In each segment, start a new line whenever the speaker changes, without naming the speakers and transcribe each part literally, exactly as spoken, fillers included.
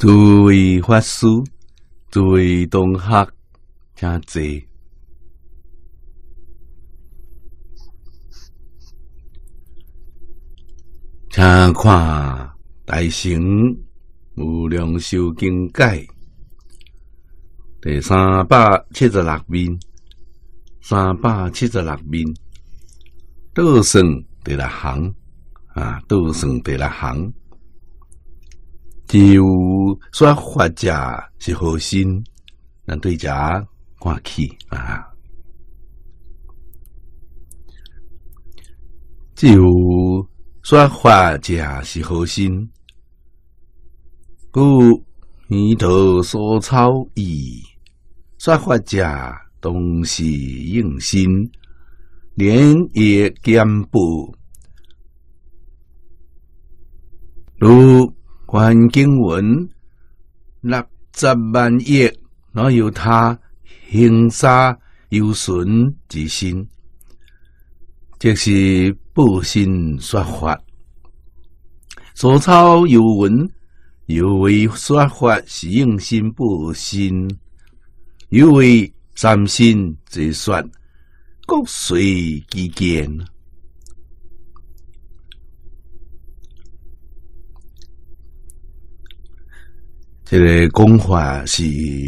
诸位法师、诸位同学，请坐。请看《大乘无量寿经解》第三百七十六面，三百七十六面，倒算第六行啊，倒算第六行。只有说法者是好心，咱对者看起啊。只有说法者是好心，故弥陀所操意，说法者当是应心，连业兼补。如观经文六十万亿，若有他行杀有损之心，即是不信说法。所抄有文，有为说法是应心不信，有为三心之说，各随其见。这个讲法是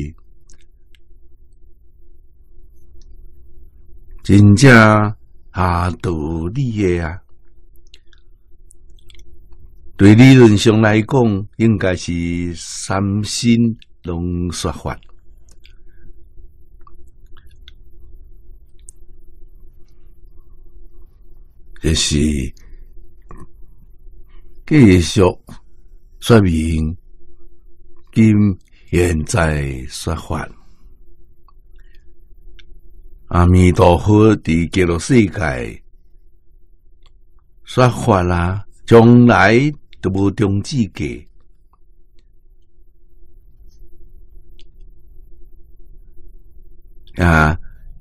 真正下道理的啊！对理论上来讲，应该是三心拢说法，就是继续说明。今现在说法，阿弥陀佛伫极乐世界说法啦，将来都无终止嘅啊！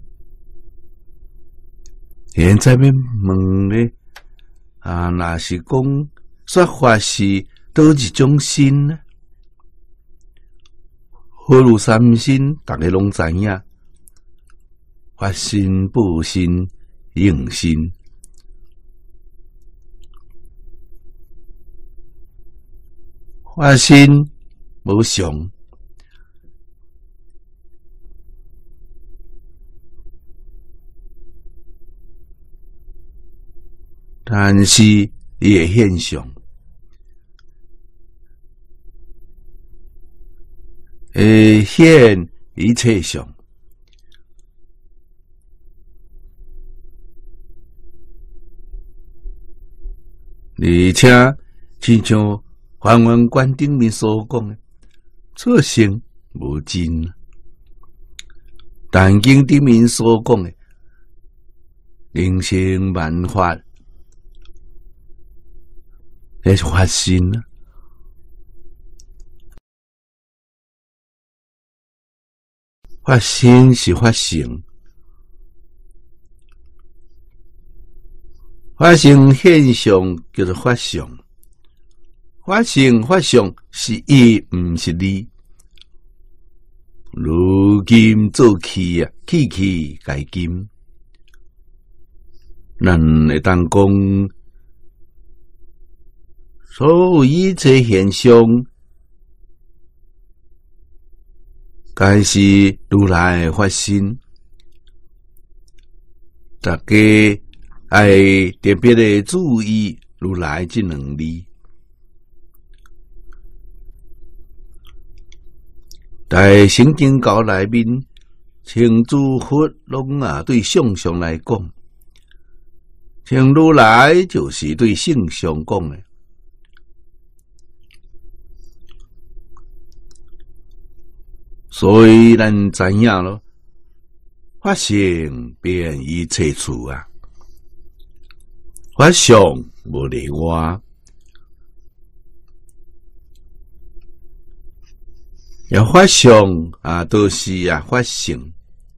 现在要问咧啊，若是讲说法是倒一种心呢？何如三心？大家拢知影，发心、不心、应心。发心无常，但是伊会现象。会现一切相，而且亲像梵文观顶面所讲的，出生无尽；但经顶面所讲的，灵性万法，那是发心啊。发心是发性，发性现象叫做发相，发性发相是义，毋是理。如金做气啊，气气改金，咱会当讲，所有一切现象。该是如来发心，大家爱特别的注意如来这两字。在圣经教内面，请诸佛拢啊对相上来讲，请如来就是对性上讲的。所以咱知影咯，法性变一切处啊，法相无例外，也法相啊都是啊法性，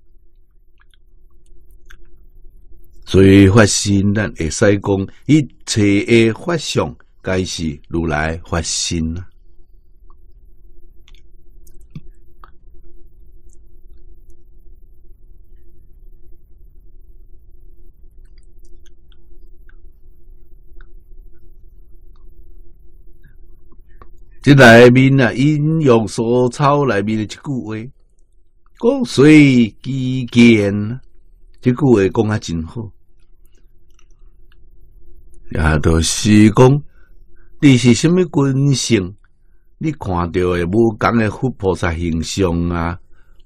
所以发心咱会使讲一切的法相，该是如来发心啊。 这内面啊，引用所抄内面的一句话，讲随机见，这句话讲啊真好。也就是讲，你是什么根性，你看到的无共的佛菩萨形象啊，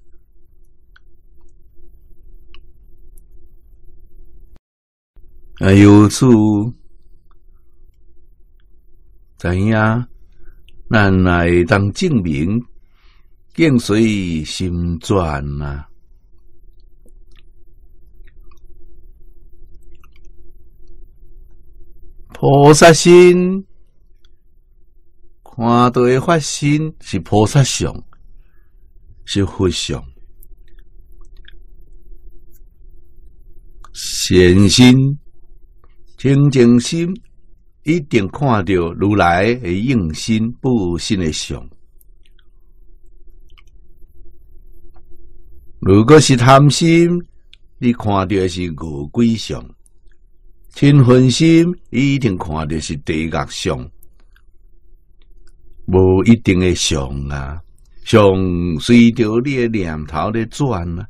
啊，由此知影，咱来当证明，境随心转啊。菩萨心，看到的法身是菩萨相，是佛相。善心、清净心，一定看到如来的应身不身的相。如果是贪心，你看到的是恶鬼相。嗔恨心一定看的是地狱相，无一定的相啊，相随着你的念头咧转啊。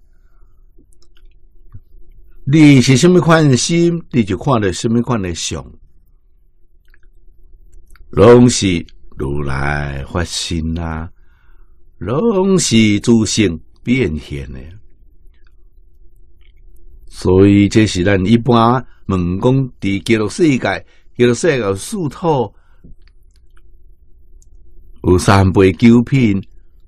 你是什么款心，你就看到什么款的相，拢是如来法身啊，拢是自性变现的。所以这是咱一般问讲，伫极乐世界，极乐世界四土有三杯九品，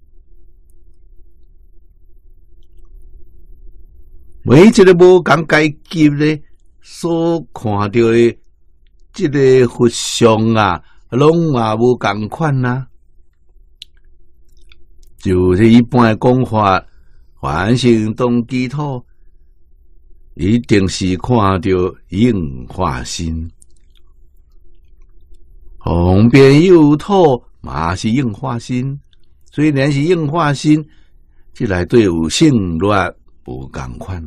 每一个无共阶级咧，所看到的这个佛像啊，拢嘛无共款啊。就是一般的讲法，凡圣同居土。一定是看到应化身，旁边有土嘛是应化身，虽然是应化身，这内底有性略无共款。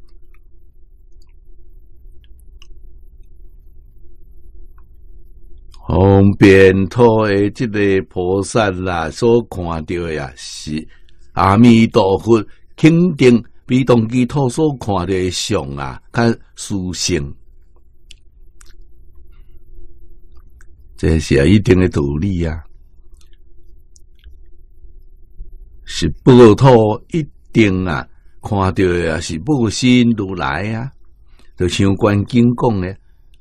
旁边土的这个菩萨啦，所看到的呀是阿弥陀佛肯定。比同居土所看到的相啊，较殊胜，这是一定的道理啊。是报土一定啊，看到的啊是报身如来啊，就像《观经》讲的，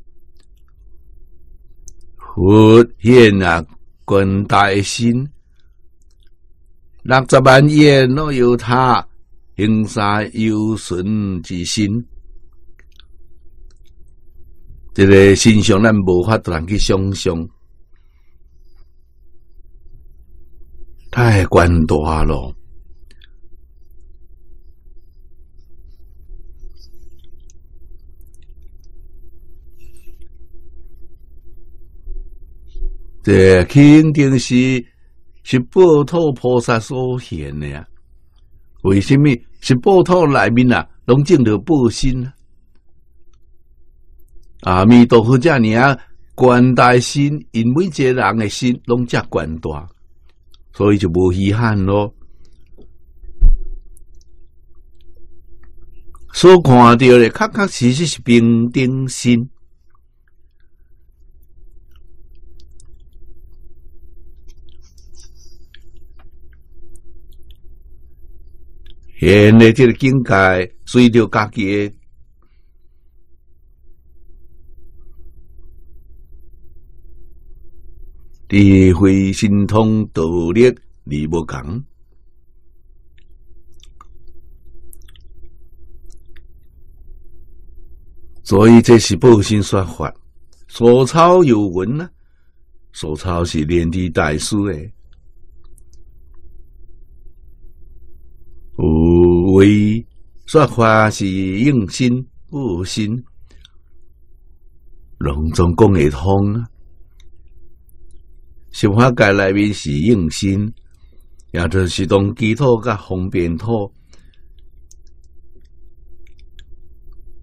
佛现啊观大身，六十万ye若有他。行沙有顺之心，这个心象咱无法度人去想象，太宽大了。这肯定是是报土菩萨所现的呀。为什么是报土内面啊，拢种着报身啊？阿弥陀佛这尔啊，观大身，因每一个人的心拢遮观大，所以就无稀罕咯。所看到的，确确实实是平等心。现的这个境界，随着家己的智慧、神通、道力，而无共。所以这是报身说法，所抄有文啊，所抄是莲池大师的。有为说法是应身不身，拢总讲会通啊。十法界内面是应身，也就是同居土甲方便土，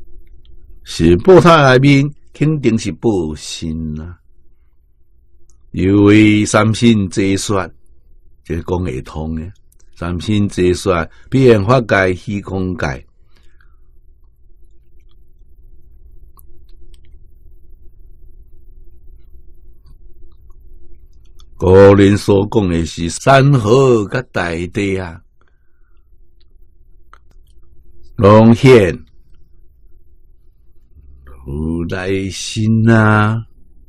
是报土内面肯定是报身啊。 又为三心皆说，这讲会通嘅。三心皆说，变法界、虚空界。古人所讲的是山河甲大地啊，拢显如来心啊。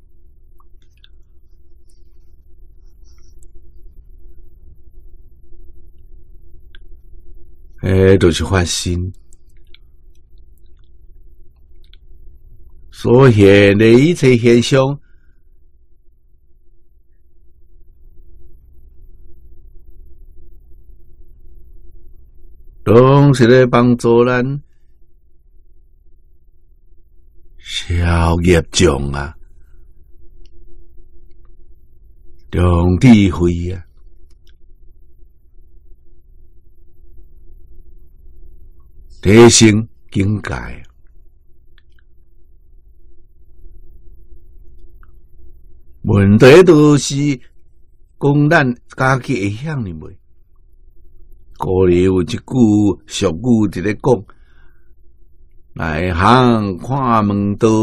诶，就是发心，所现的一切现象，拢是咧帮助咱消业障啊，用智慧啊。提升境界，问题都是讲咱家己会晓呢袂？古里有一句俗语伫咧讲：内行看门道，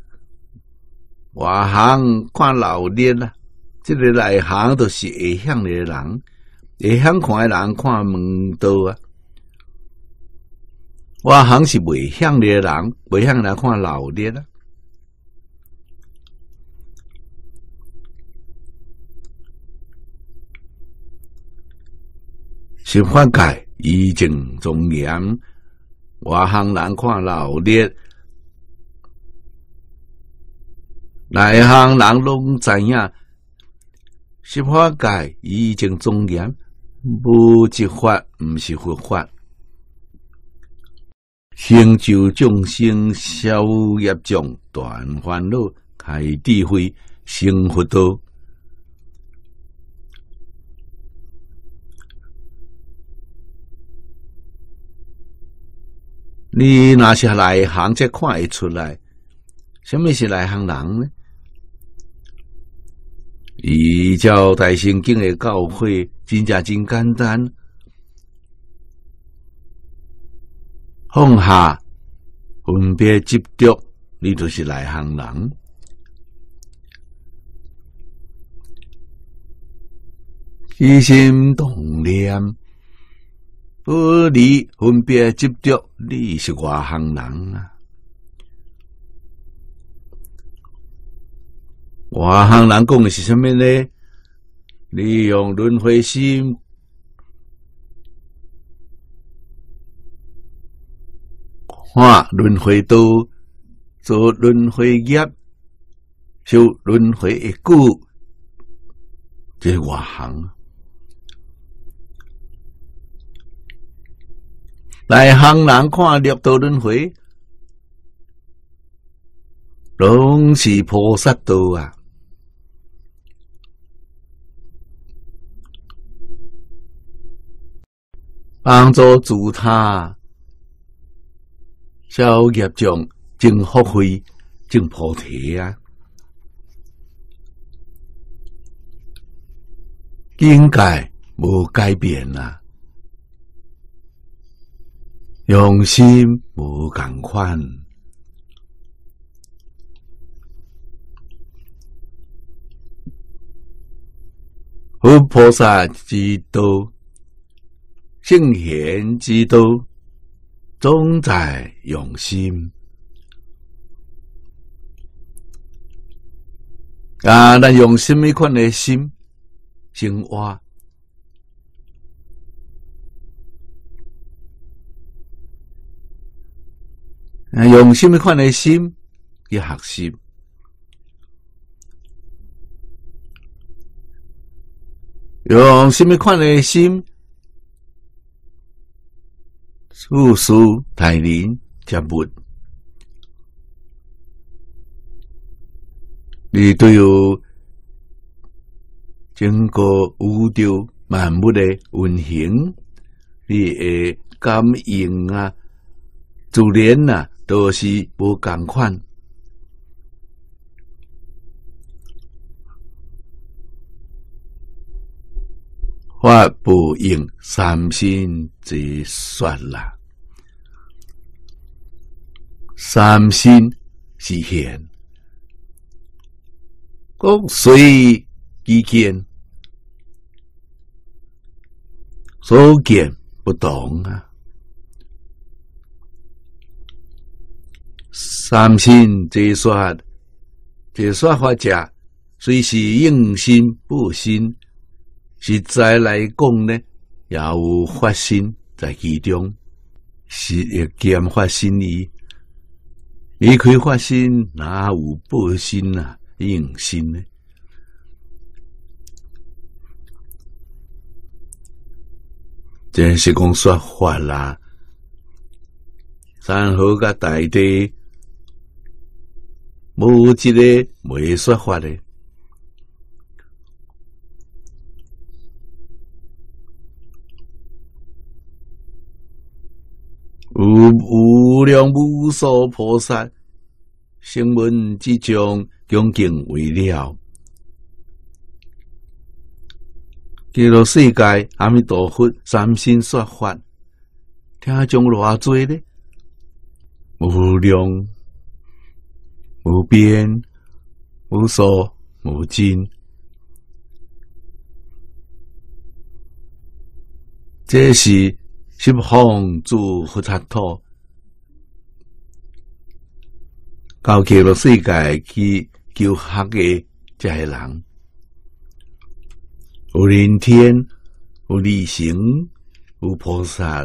外行看老练啦。即个内行就是会晓的人，会晓看的人看门道啊。外行是未晓的人，未晓来看老练啊。十法界以正庄严，外行人看老练，内行人拢知影。十法界以正庄严，无一法毋是佛法。成就众生消业障断烦恼开智慧成佛道。你若是内行，才看会出来，什么是内行人呢？依照大乘经的教诲，真正真简单。放下分别执着，你就是内行人。起心动念，不离分别执着，你是外行人啊。外行人讲的是什么呢？利用轮回心。看轮回道，做轮回业，修轮回的果，这是外行。内行人看六道轮回，拢是菩萨道啊。帮助助他。消业障，证福慧，证菩提啊！境界无改变啊，用心无共款。佛菩萨之道，圣贤之道。总在用心，啊！咱用什么款的心生活？啊，用什么款的心去学习？用什么款的心？处事待人接物，你对有整个宇宙万物的运行，你会感应啊，自然啊，都是无共款。 法不应三心之说啦。三心是现，讲随意见，所见不同啊。三心之说，这说法者虽是应心不心，实在来讲呢，也有发心在其中，是亦兼发心意。离开发心，哪有报心啊？应心呢？真是讲说法啦，山河甲大地，无一个袂说法的。有无量无数菩萨声闻之中恭敬为了，极乐世界阿弥陀佛三心说法，听众偌多呢？无量、无边、无数、无尽，这是十方诸佛刹土，到极乐世界去求学的这些人，有人天，有利行，有菩萨，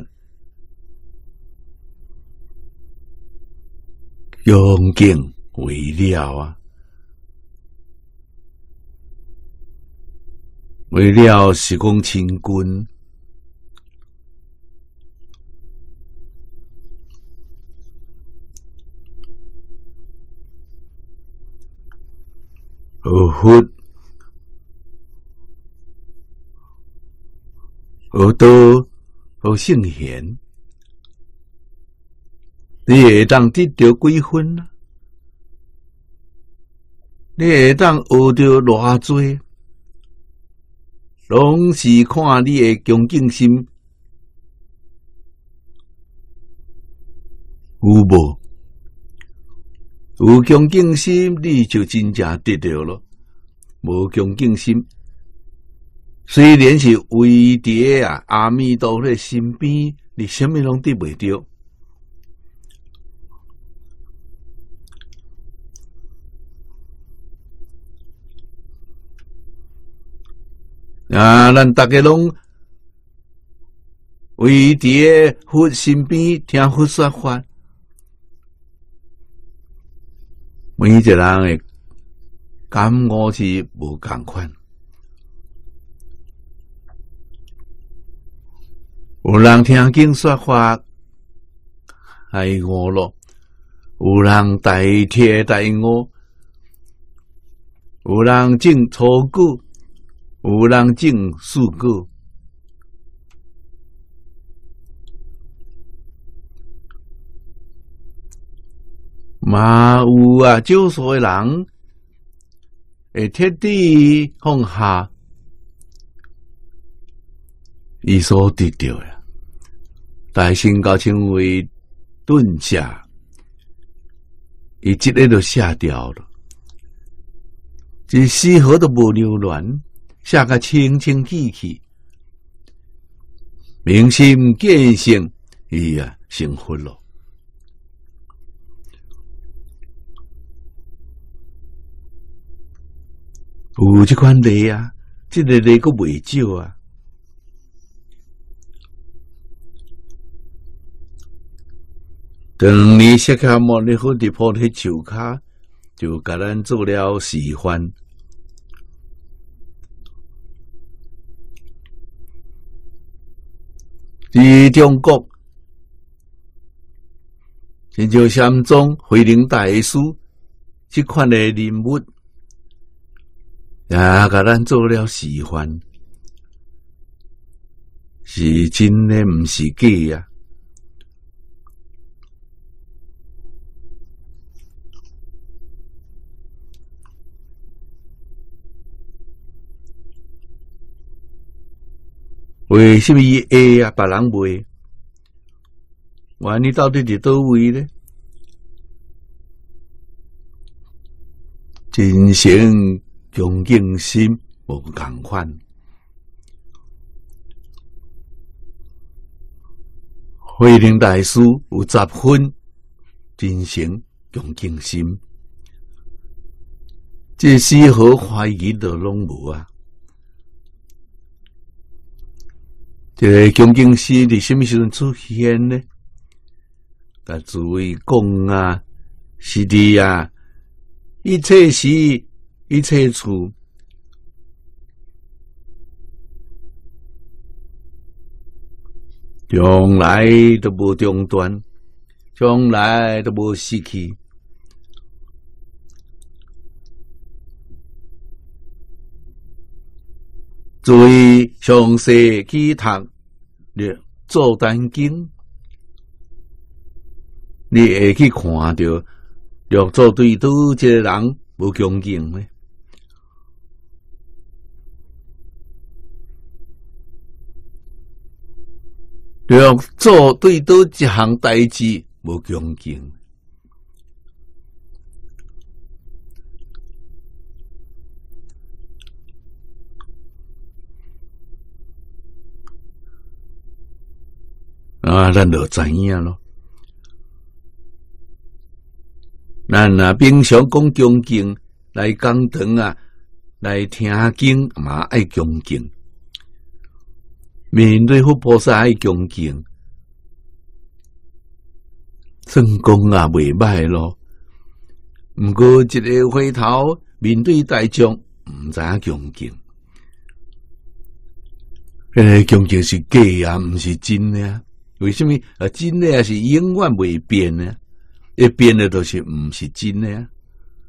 恭敬为了啊，为了是讲亲近。学佛、学道、学圣贤，你会当得到几分啊？你会当学到偌多？拢是看你的恭敬心有无？有恭敬心，你就真正得到了；无恭敬心，虽然是围伫啊阿弥陀佛身边，你什么拢得袂到。啊，咱大家拢围伫佛身边听佛说法。每一个人的感悟是无共款，有人听经说法爱悟咯，有人代替代悟，有人证初果，有人证四果。嘛有啊，少数的人会彻底放下伊所得到的，大乘教称为顿下，伊即个就下掉了，一丝毫都无留恋，下个清清气气，明心见性，伊啊成佛了。有这款例啊，这个例阁未少啊。当年释迦牟尼佛伫菩提树下，就甲咱做了示范。伫中国，亲像禅宗慧能大师这款的人物。也甲咱做了示范，是真的，毋是假啊！ 为什么伊会啊？别人袂？哇，你到底伫倒位呢？真诚恭敬心无共款。慧能大师有十分真诚恭敬心，这丝毫怀疑都拢无啊！这个恭敬心伫什么时阵出现呢？甲诸位讲啊，是的啊，一切时一切处，从来都无中断，从来都无失去。诸位详细去读《《做单经》，你会去看到，若做对拄一个人无恭敬呢？若做对拄一项代志无恭敬，啊，咱就知影咯。咱啊，平常讲恭敬来讲堂啊，来听经嘛爱恭敬，面对佛菩萨爱恭敬，算讲啊袂歹咯。毋过一个回头面对大众，毋知影恭敬，迄个恭敬是假啊，毋是真的啊。为什么啊？真的啊是永远袂变呢？一变的都是毋是真的啊！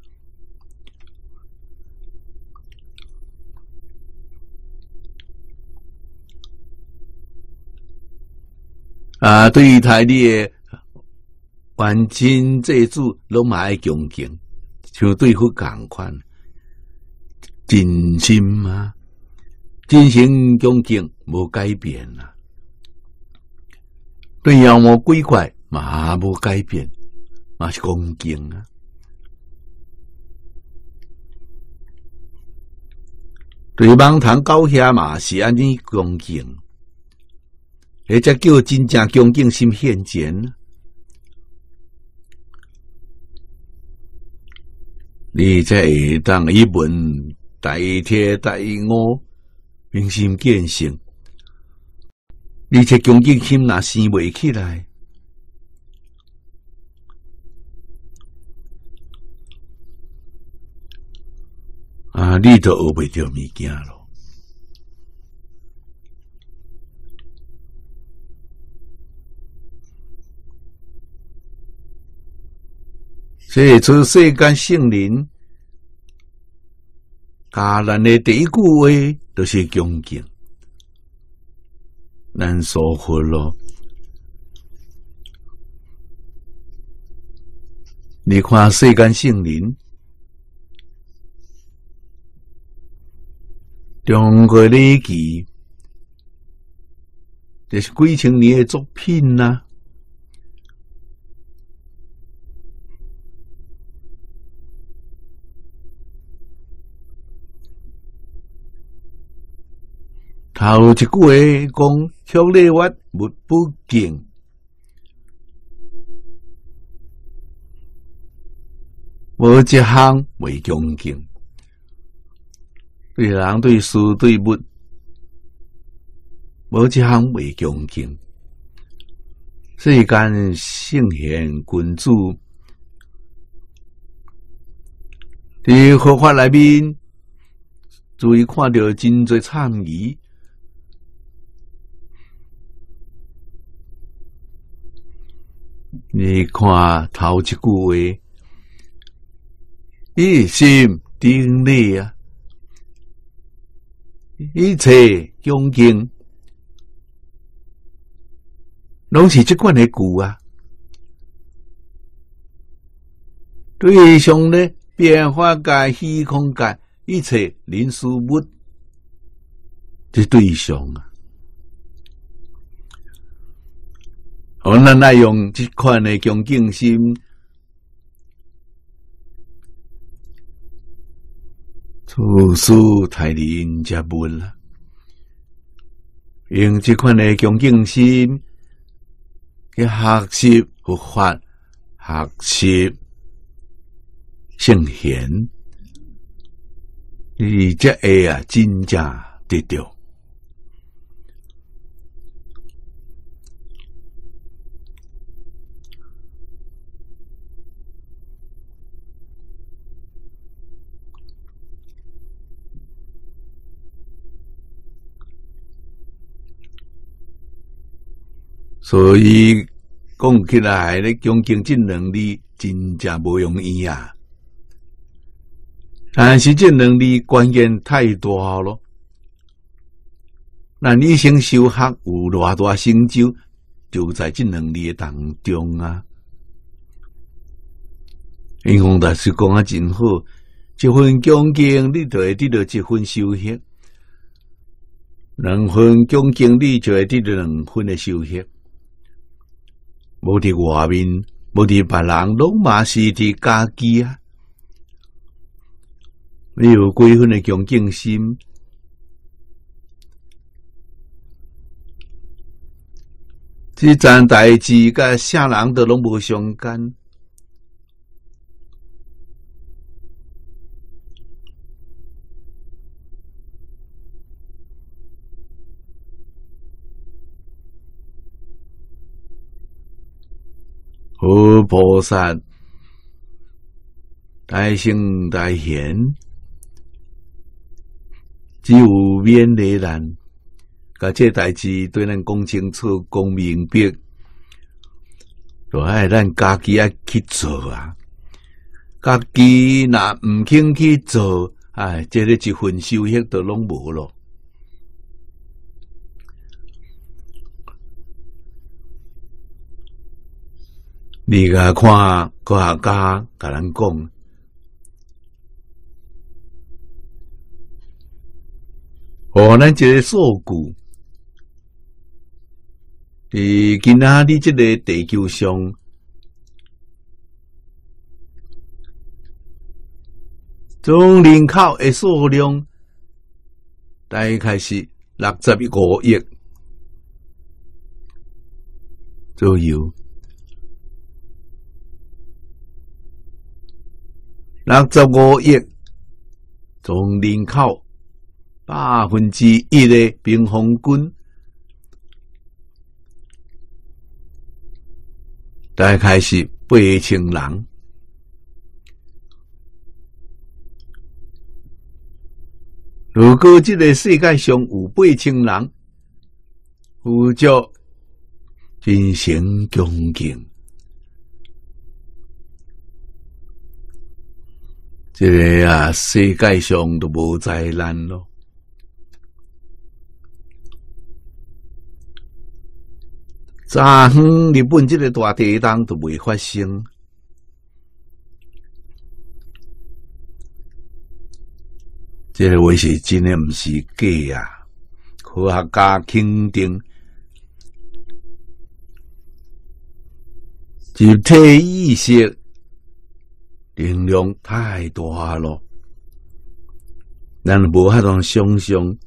啊，对于台里的万亲祭祖，拢嘛爱恭敬，像对佛共款，真心啊，真心恭敬，无改变啊。对妖魔鬼怪嘛无改变，嘛是恭敬啊。对盲堂狗遐嘛是安尼恭敬，或者叫真正恭敬心现前。你才会当一问大天大我，明心见性。你这恭敬心若生袂起来，啊，你都学袂着物件咯。所以，出世间圣人，教咱的第一句话就是恭敬。咱所佛咯，你看世间圣人，中国礼记，这是几千年的作品呐、啊。头一句话讲，曲礼乐勿不敬，无一项为恭敬。对人、对事、对物，无一项为恭敬。世间圣贤君主，伫佛法内面，注意看到真侪参与。你看头一句话，一心定力啊，一切恭敬，拢是这款的句啊。对象呢，变化界、虚空界，一切人事物的对象啊， 哦，咱爱用这款的恭敬心，处事待人接物啦。用这款的恭敬心去学习佛法，学习圣贤，你才会啊真正得到。所以讲起来咧，恭敬这能力真正无容易啊！但是这能力关键太大咯。那你先修学有偌大成就，就在这能力当中啊。因为大师讲啊真好，一份恭敬你就会得到一份收获，两份恭敬你就会得到两份的收获。无伫外面，无伫别人，拢嘛是伫家己啊！你有几分的恭敬心，这件代志甲啥人都拢无相干。好菩萨，大圣大贤，只有免礼难，甲这代志对咱讲清楚、讲明白，就爱咱家己爱去做啊！家己若毋肯去做，哎，这个一份收获都拢无咯。你甲看科学家甲咱讲，哦，咱这个数据，伫今仔日这个地球上，总人口的数量大概是六十五亿左右。六十五亿总人口百分之一的平方均，大概是八千人。如果这个世界上有八千人，有着真诚恭敬。这个啊，世界上都无灾难咯。昨昏日本这个大地震都未发生，这个话是真的，毋是假啊！科学家肯定，集体意识能量太大咯，咱无法通想象。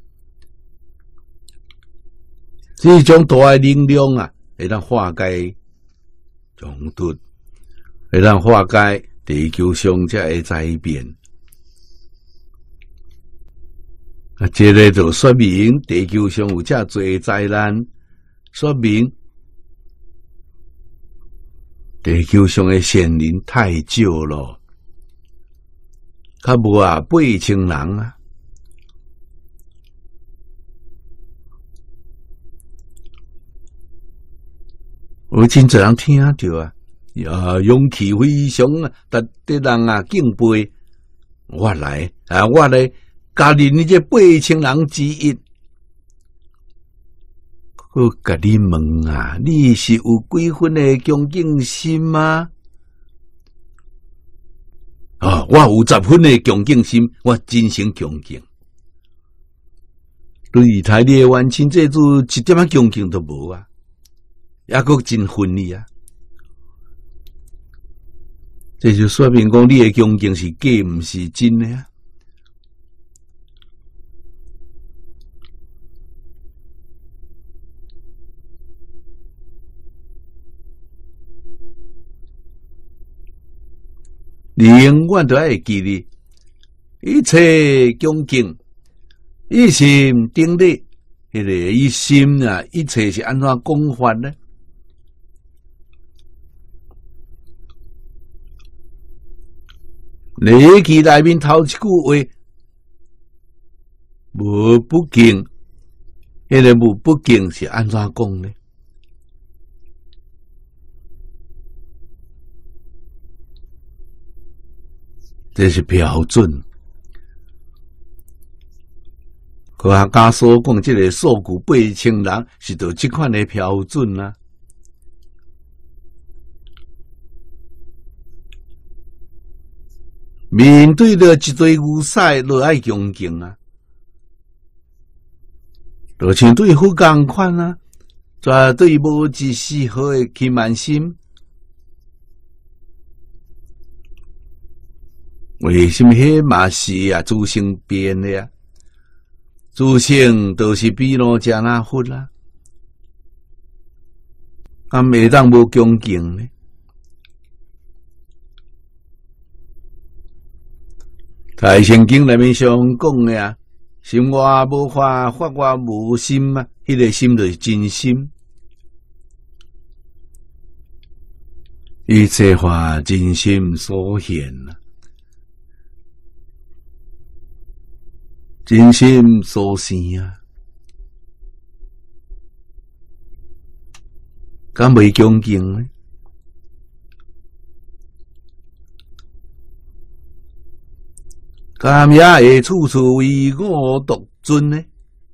这种大的能量啊，会当化解冲突，会当化解地球上这个灾变。啊，这个就说明地球上有这多灾难，说明地球上的先人太少咯，较无啊八千人啊。有真侪人听着啊，呀，勇气非常啊，值得人啊敬佩。我来啊，我来加入你这八千人之一。我甲你问啊，你是有几分的恭敬心吗？啊，我有十分的恭敬心，我真心恭敬。对台你的冤亲债主一点仔恭敬都无啊！ 也阁真分离啊！这就说明讲，你的恭敬是假，毋是真的啊！你永远都爱记哩，一切恭敬，一心定力，迄个一心啊，一切是安怎讲法呢？礼记内面头一句话，无不敬，迄个无不敬是安怎讲呢？这是标准。科学家所讲，这个数据八千人是就这款的标准啊。面对着一堆牛屎，都爱恭敬啊，就像对佛共款啊，绝对无一丝毫的欺瞒心。为什么迄嘛是啊？自性变的啊？自性都是比罗加那佛啦，啊，袂当无恭敬呢？在圣经内面上讲的啊，心外无法，法外无心啊，迄、那个心就是真心。一切法真心所现啊。真心所生啊，敢袂恭敬呢？敢也会处处唯我独尊呢？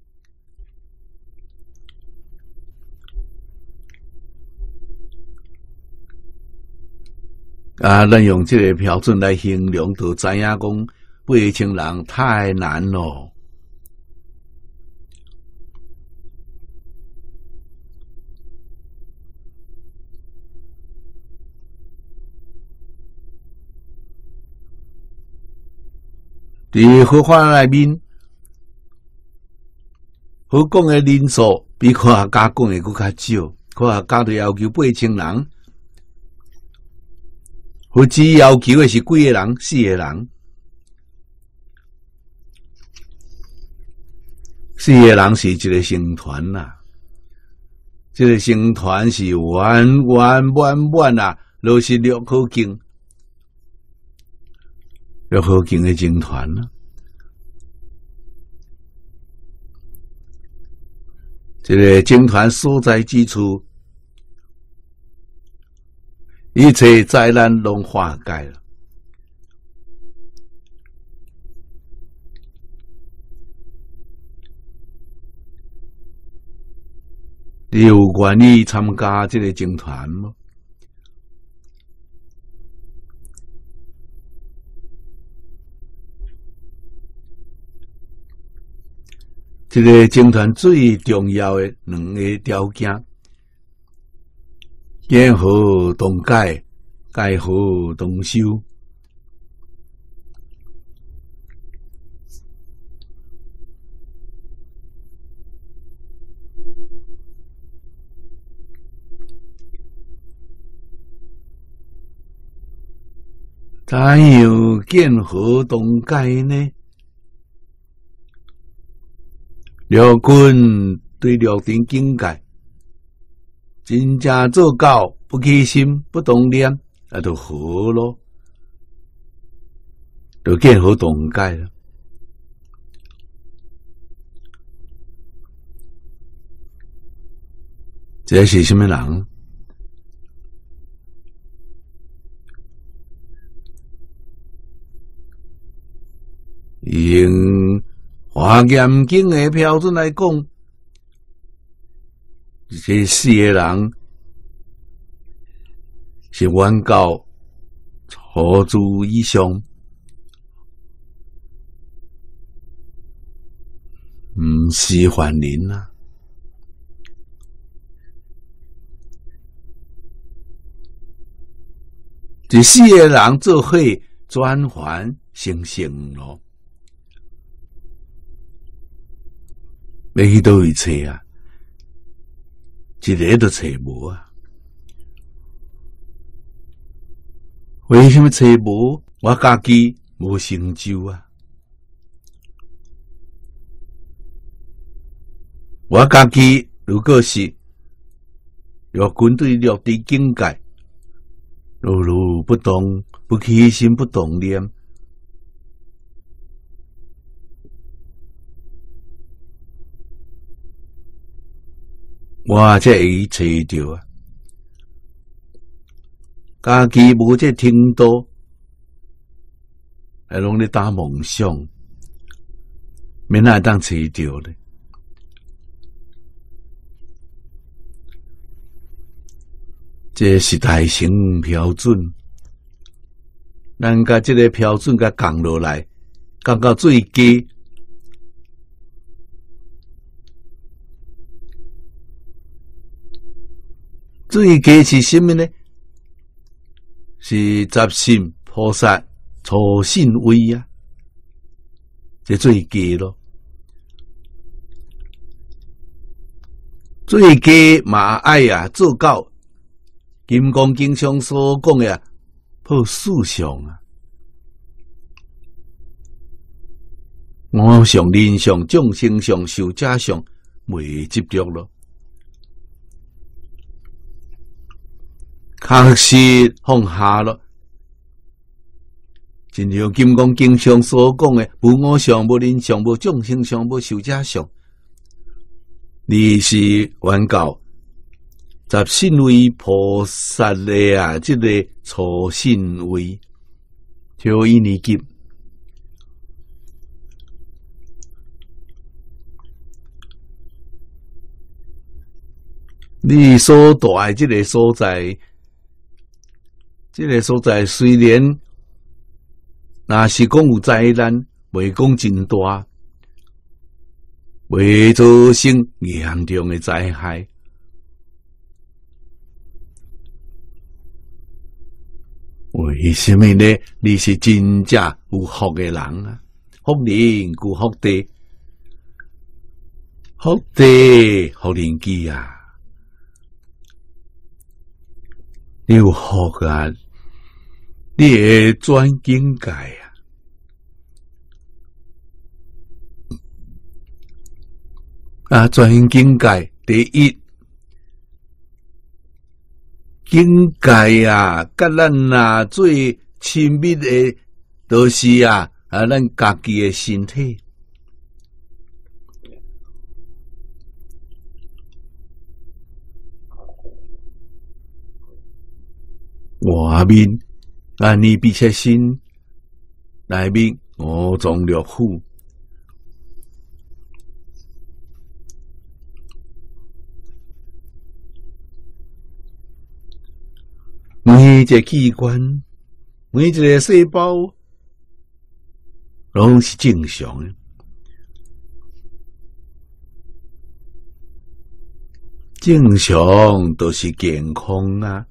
啊，咱用这个标准来形容，就知影讲。八千人太难了，伫佛法内面，佛讲的人数比科学家讲的佫较少。科学家就要求八千人，佛只要求的是几个人？四个人。四个人是一个成团呐、啊，这个成团是完完满满啊，都是六好经，六好经的成团呐、啊。这个成团所在之处，一切灾难拢化解了。你有愿意参加这个僧团吗？这个僧团最重要的两个条件：见好同解，解好同修。怎样见好同解呢？六根对六尘境界，真正做到不起心不动念，那就好咯，就见好同解了。这是什么人？用华严经的标准来讲，这四个人是原教初住以上，毋是凡人啊。 一世个人做伙转还成圣咯。要去倒位找啊？一个都找无啊！为什么找无？我家己无成就啊！我家己如果是若军队落地境界，如如不动，不起心，不动念，我才会找着啊！家己无这程度，还拢咧打梦想，免哪会当找着咧？这是大乘标准，咱甲这个标准甲降落来，降到最低。最低是什么呢？是十信菩萨初信位啊，这最低咯。最低嘛爱啊做到金刚经上所讲的啊，破四相啊，我上、人上、众生上、寿者上，未执着咯。确实放下咯，真像金刚经上所讲的，无我相、无人相、无众生相、无寿者相，你是原教十信位菩萨的啊，这个初信位，就一年级。你所住的这个所在，这个所在虽然若是讲有灾难，未讲真大，未造成严重的灾害。为什么呢？你是真正有福的人啊！福人有福地，福地福人机啊！你有福啊！你会转境界啊！啊，转境界第一。境界啊，甲咱啊最亲密的，都是啊啊咱家己的身体。外面啊，你比切身，内面五脏六腑。每一个器官，每一个细胞，拢是正常的。正常都是健康啊，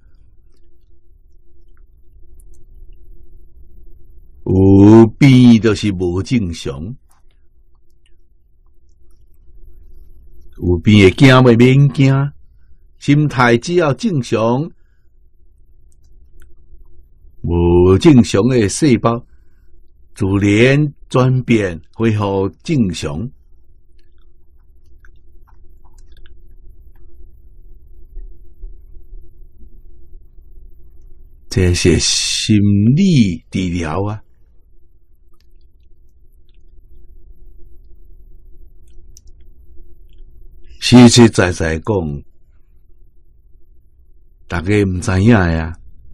有病都是无正常，有病会惊未免惊，心态只要正常。无正常的细胞自然转变恢复正常，这是心理治疗啊！实实在在讲，大家唔知影呀。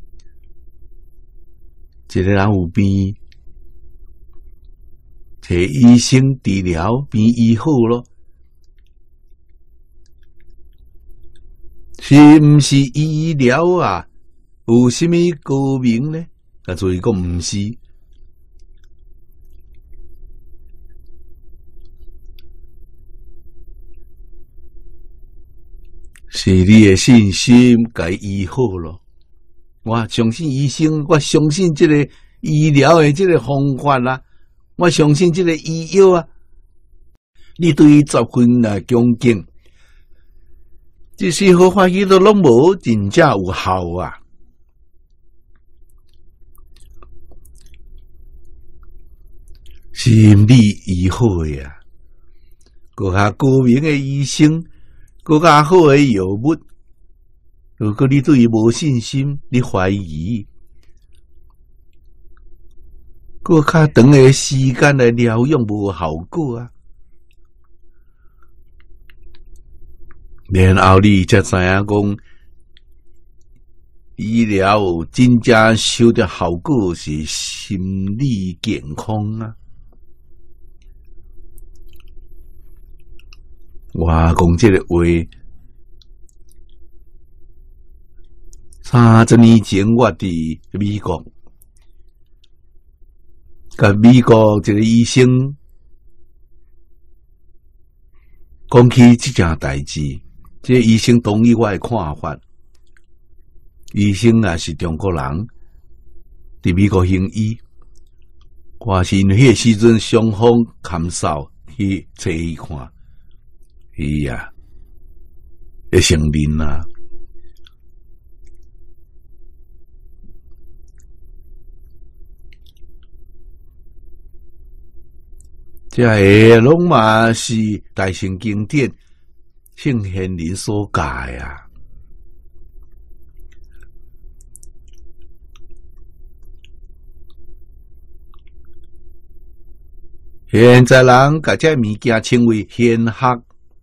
一个人有病，找医生治疗，病医好咯。是毋是医疗啊？有什么高明呢？啊，所以讲毋是，是你的信心该医好咯。 我相信医生，我相信这个医疗的这个方法啦、啊，我相信这个医药啊，你对伊十分啊恭敬，这些好法医都拢无真正有效啊。心理医好诶啊，搁较高明诶医生，搁较好诶药物。如果你对伊无信心，你怀疑，搁较长诶时间来疗养无效果啊。然后你才知影讲，医疗真正收的效果是心理健康啊。我讲这个话，三十年前我伫美国，甲美国一个医生讲起这件代志，这个医生同意我的看法。医生也是中国人，伫美国行医，我是因迄个时阵双方牵手去找伊看。伊呀，会承认啊！这个拢嘛是大乘经典圣贤人所教啊。现在人把这物件称为玄学。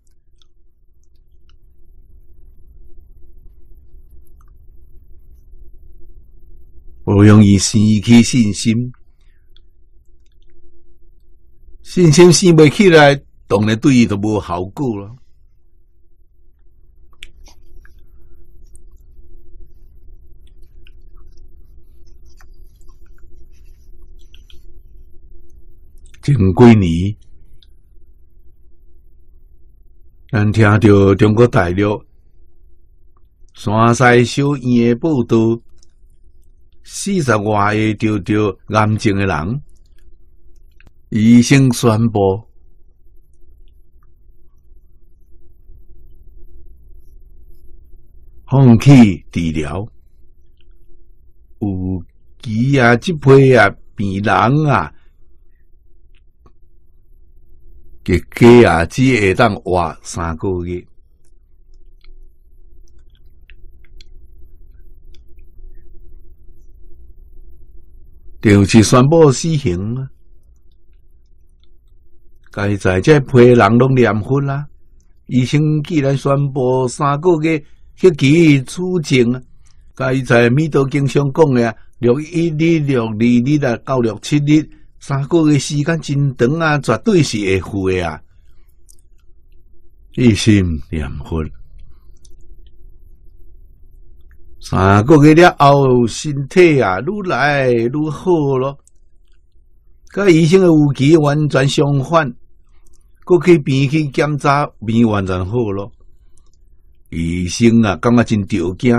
不容易生起信心，信心生不起来，当然对伊就无效果了。前几年，咱听到中国大陆山西小院的报道。四十外个得着癌症的人，医生宣布放弃治疗。有期啊，这批啊病人啊，个家啊只会当活三个月。就是宣布死刑啊！该在这批人拢念婚啦。医生既然宣布三个月迄期处境啊，该在美道经上讲的六一日、六二日啊、到六七日，三个月时间真长啊，绝对是会付的啊！一心念婚。三个月了后，身体啊愈来愈好咯。甲医生的有期完全相反，佮去病去检查，病完全好咯。医生啊，感觉真着惊，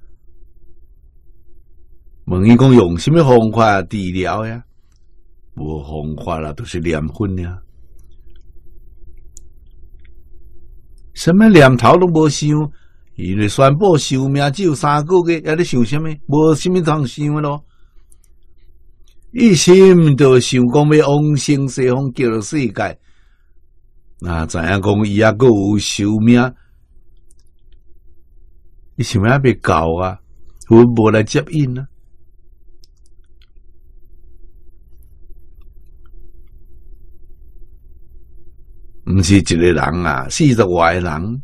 问伊讲用什么方法治疗呀？无方法啦，都是念婚呀。什么念头都无想。因为宣布寿命只有三个月，还咧想什么？无什么通想咯。一心就想讲要往生西方极乐世界，那知影讲伊还阁有寿命，伊寿命还未到啊，阮无来接引啊。毋是一个人啊，四十外个人。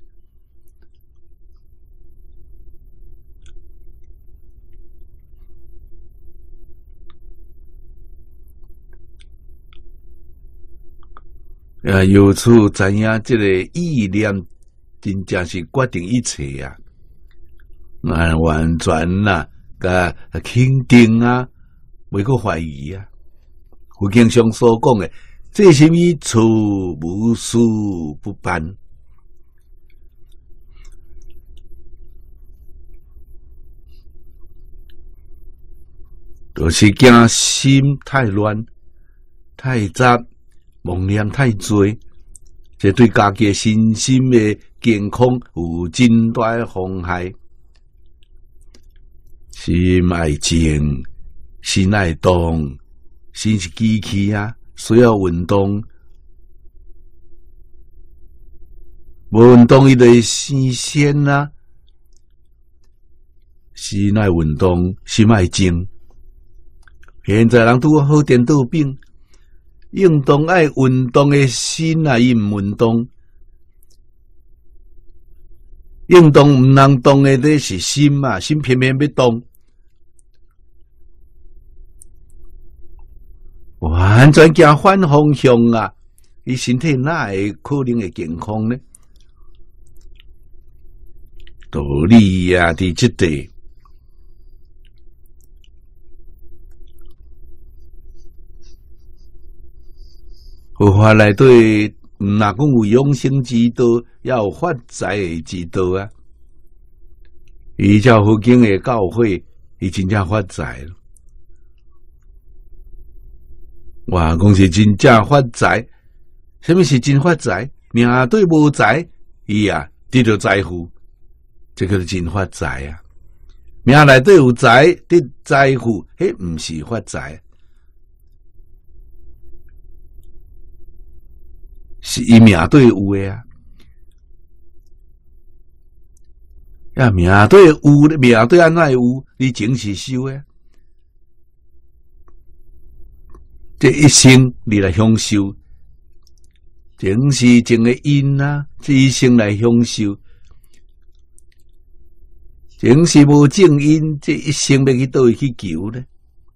啊，由此知影，这个意念真正是决定一切啊！啊，完全啊，甲肯定啊，袂阁怀疑啊。佛经上所讲的，这是咪处无事不办。 就是惊心太乱、太杂、妄念太多，这对家己身心的健康有真大的妨害。心爱静，心爱动，心是机器啊，需要运动。无运动，伊就会生仙啊。心爱运动，心爱静。现在人拄好颠倒病，运动爱运动的心啊，伊毋运动。运动毋能动的，这是心啊，心偏偏要动，完全行反方向啊！伊身体哪会可能会健康呢？道理啊，伫即地。佛法内底，毋若讲有养生之道，也有发财之道啊！依照佛经的教诲，伊真正发财了。哇，讲是真正发财。什么是真发财？命对无财，伊啊得到财富，这个是真发财啊！命内底有财，得财富，迄毋是发财。是伊命对有诶啊，呀命对有，命对安怎有？你前是修诶，这一生你来享受，前是种诶因啊，这一生来享受，前是无正因，这一生要去倒位去求呢？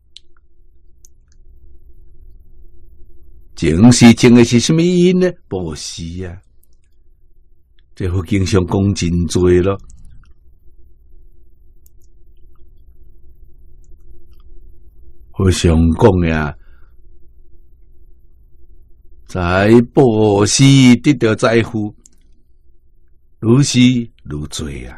前世种的是什么因呢？布施啊，这佛经上讲真多咯。佛上讲呀，在布施得到财富，愈是愈多啊。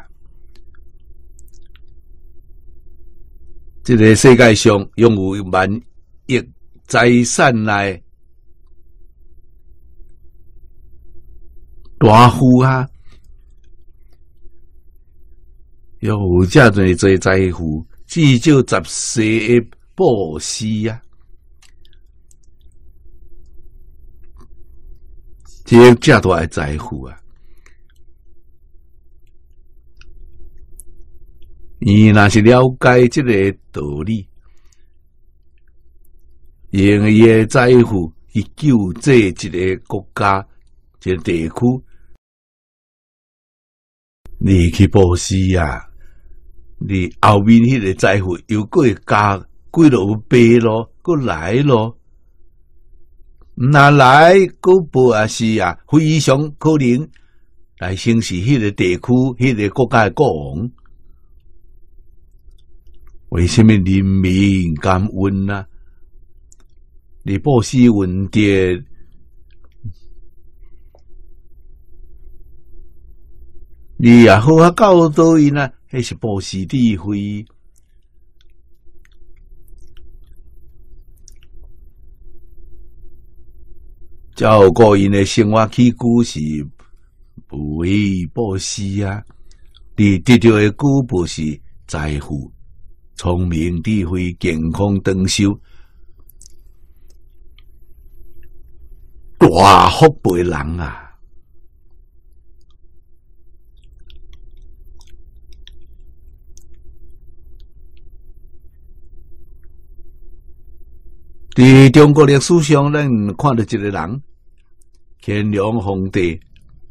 这个世界上拥有万亿财产来。大富啊，有遮多多财富，至少十世的布施啊，这遮大的财富啊，伊若是了解这个道理，用伊的财富去救济一个国家、一个地区。你去布施啊，你后面迄个财富又过会加几落倍咯，过来咯，若来过报也是啊，非常可能来成是迄个地区、迄个国家的国王。为什么人民感恩啊？你布施恩德。你也好啊，教导因啊，迄是布施智慧。照顾因的生活起居是为布施啊，你得到的果报是财富、聪明、智慧、健康、长寿，大福倍人啊！伫中国历史上，咱看到一个人，乾隆皇帝，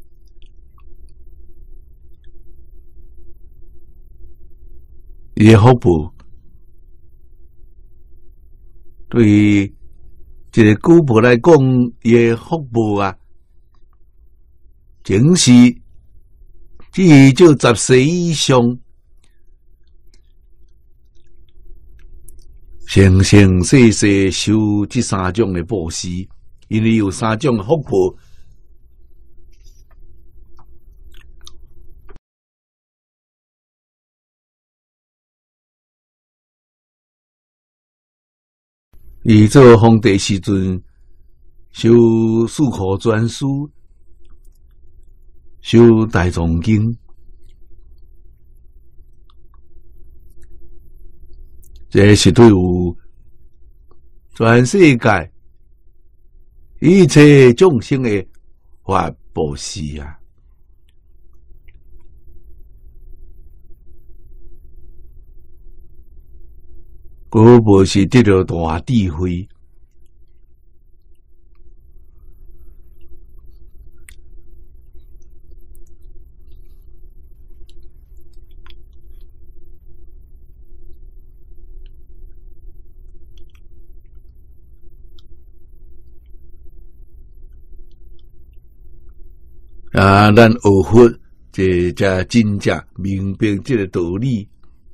伊的福报对于一个古报来讲，伊的福报啊，前世至少十世以上。生生世世受这三种的布施，因为有三种福报。 伊做皇帝时阵，修四库全书，修大藏经，这是对有全世界一切众生的法布施啊！嗰部是得到大智慧，啊，咱学佛这才真正明白这个道理。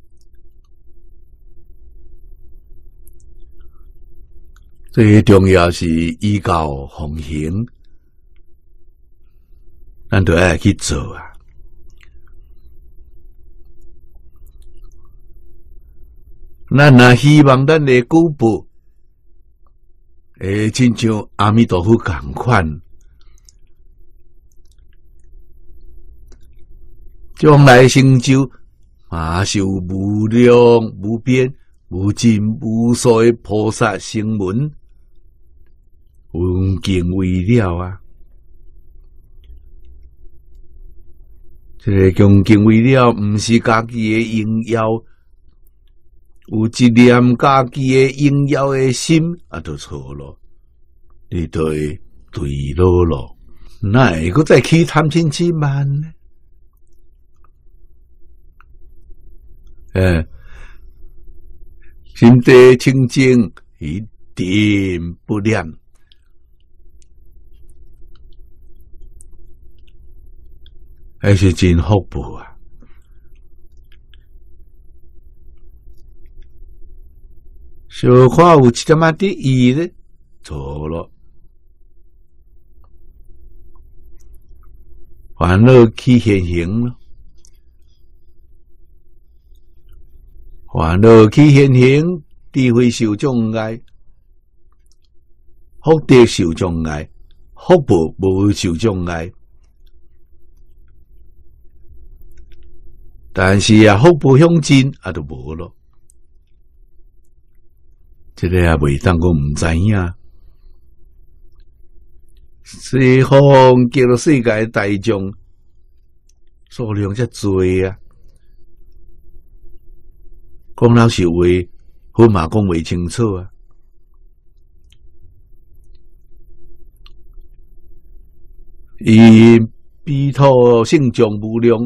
最重要是依教奉行，咱就爱去做啊。咱也希望咱的古步，诶，亲像阿弥陀佛同款，将来成就嘛是有无量无边、无尽无数的菩萨声闻。恭敬为了啊！这个恭敬为了，毋是家己的应要，有一念家己的应要的心，啊，就错了，你就会对落咯。那会阁再起贪嗔痴慢呢？诶，心地清净，一定不念。还是真福报啊！小看有一点仔得意咧，错了。烦恼起现行咯，烦恼起现行，智慧受障碍，福德受障碍，福报无受障碍。但是啊，福报向尽啊，就无咯。这个也袂当讲毋知影。西方叫做世界大众数量遮多啊，讲老实话，我嘛讲袂清楚啊。伊彼土圣众无量。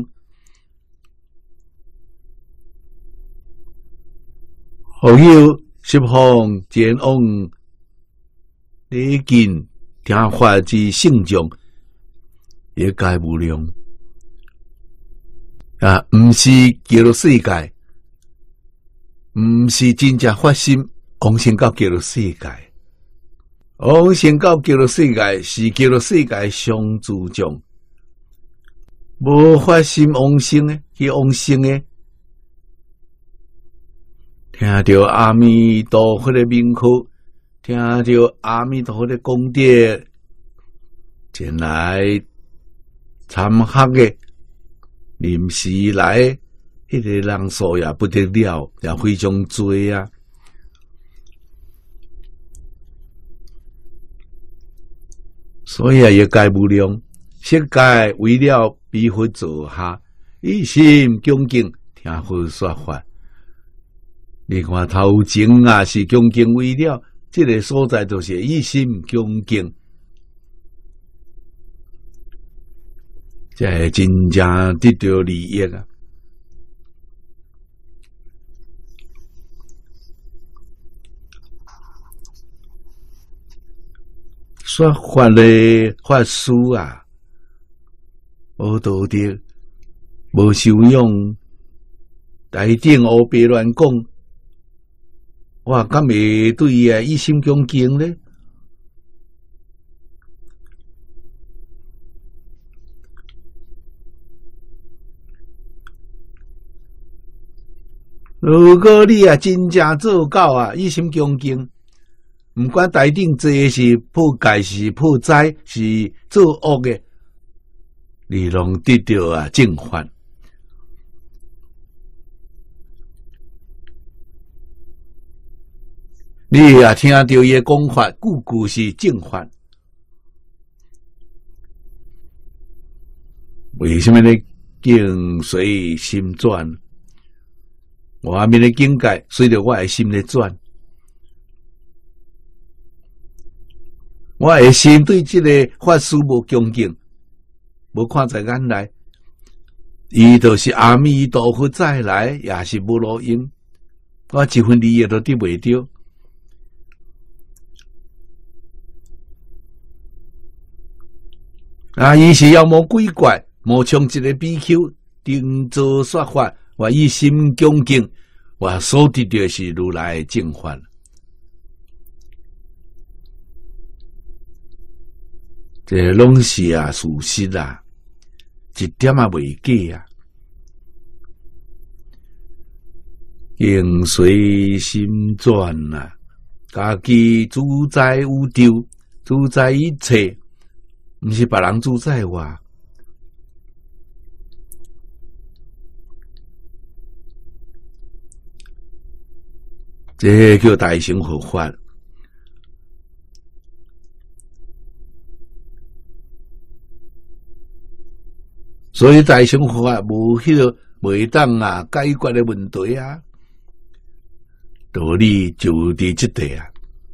何有十方前往礼敬听法之圣众，也该无量啊！毋是叫做世界，毋是真正发心往生到叫做世界，往生到叫做世界是叫做世界上主众，无发心往生诶，去往生诶。听到阿弥陀佛的名号，听到阿弥陀佛的功德，前来参学的临时来，迄个人数也不得了，也非常多啊。所以啊，也该无量，世界为了比佛座下，一心恭敬听佛说法。你看头前啊是恭敬为了，这个所在就是一心恭敬，才真正得到利益啊！说法的法师啊，无道德，无修养，大顶乌白乱讲。我敢会对伊啊一心恭敬呢？如果你啊真正做到啊一心恭敬， 毋管台顶坐的是破戒是破灾是作恶的，你拢得到啊正法。你也听到伊的讲法，句句是正法。为什么呢？境随心转，外面的境界随着我的心来转。我的心对这个法师无恭敬，无看在眼内，伊就是阿弥陀佛再来，也是无路用。我一分利益都得袂到。啊！伊是妖魔鬼怪，冒充一个比丘，定做说法，我以心恭敬，我所得到是如来正法。这拢是啊事实啊，一点也袂假啊。境随心转啊，家己自在有丢，自在一切。毋是别人主宰我，这叫大乘佛法。所以大乘佛法无迄个袂当啊解决的问题啊，道理就伫即地啊。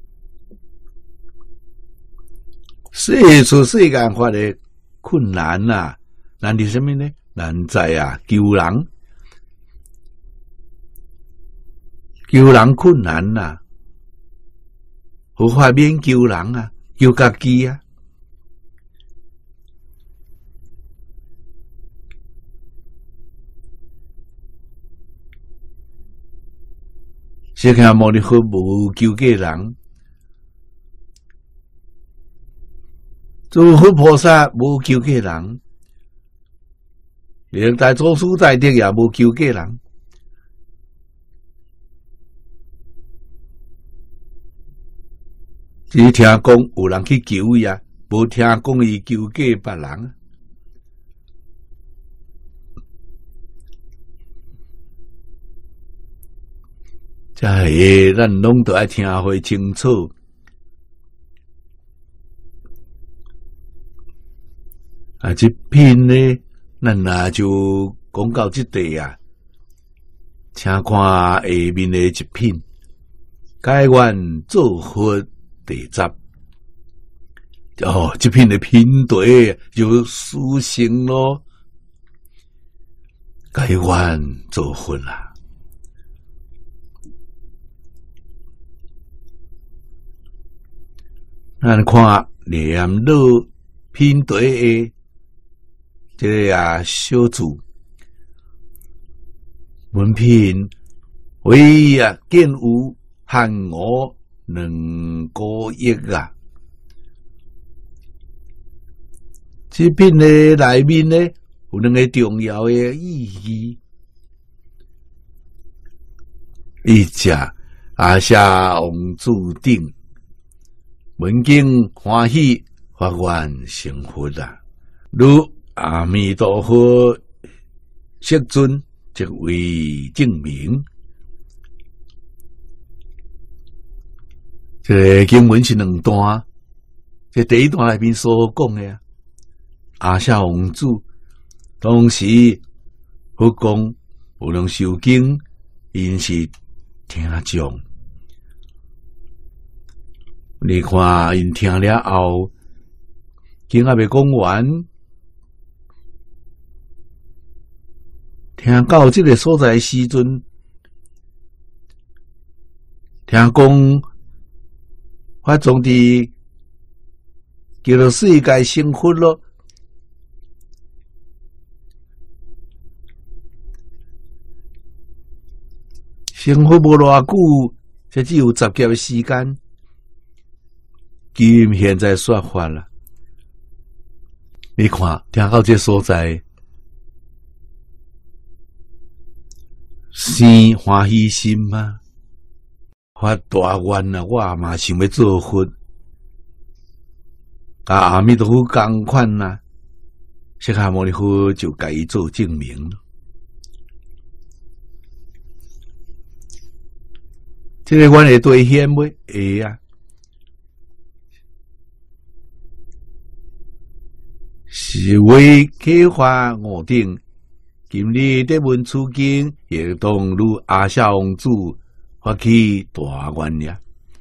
世出世间法的困难啊，难伫什么呢？难在啊救人，救人困难啊，无法免救人啊，救家己啊。释迦牟尼佛无救过人。诸佛菩萨无救过人，连大祖师大德也无救过人。只听讲有人去救伊啊，无听讲伊救过别人。这个咱拢都爱听会清楚。啊，这篇呢，咱那就讲到这地啊，请看下面的一篇，解愿做佛第十。哦，这篇的品对就殊胜咯，解愿做佛啦。咱看念老品对的。这个啊小字，文品为啊见有汉我两个亿啊。这篇的内面呢，有两个重要的意义。一只阿下王注定，闻经欢喜，发愿成佛啊！如阿弥陀佛释尊即为证明。这个经文是两段，这第一段内面所讲的阿夏王子，当时佛讲有人受经，因是听众。你看因听了后，经还未讲完。听到这个所在时阵，听讲法总的叫做世界成佛咯。成佛无偌久，这只有十劫的时间。今现在说法了，你看听到这所在。生欢喜心吗？ 发大愿啊！我嘛想要做佛，甲阿弥陀佛同款呐。释迦牟尼佛就甲伊做证明了。这个阮会兑现袂？会啊！是为启发我定，今日得闻此经，亦当如阿夏王子发起大愿呀！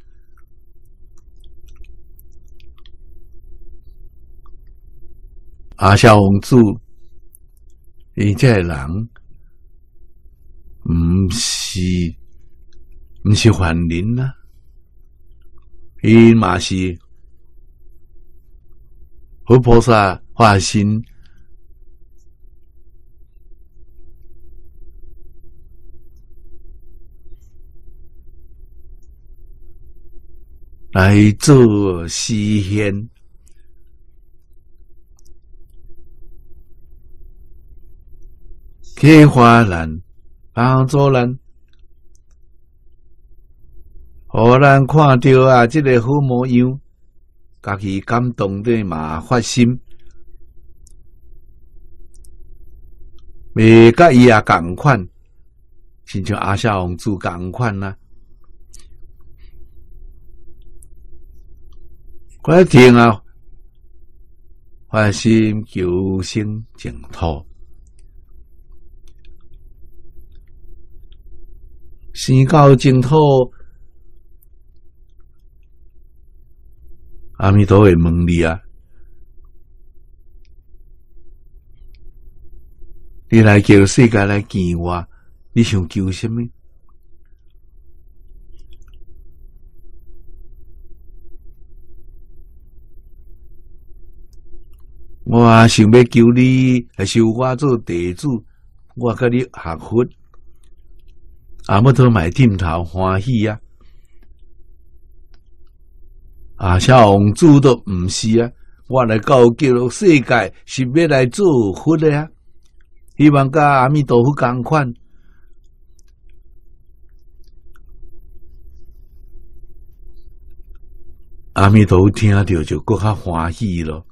阿夏王子，伊这个人，毋是毋是凡人啊，伊嘛是佛菩萨化身，来做实现。启发咱，帮助咱，互咱看到啊，这个好模样，家己感动的嘛发心，未甲伊也共款，亲像阿夏王子共款啦。我听啊，发心求生净土。生到净土，阿弥陀会问你啊，你来叫世界来见我，你想求什么？我想要求你，还收我做弟子，我甲你学佛。阿弥陀买点头欢喜啊！阿夏王子都毋是啊，我来到极世界是要来做佛的啊！希望甲阿弥陀佛同款。阿弥陀佛听到就更较欢喜咯。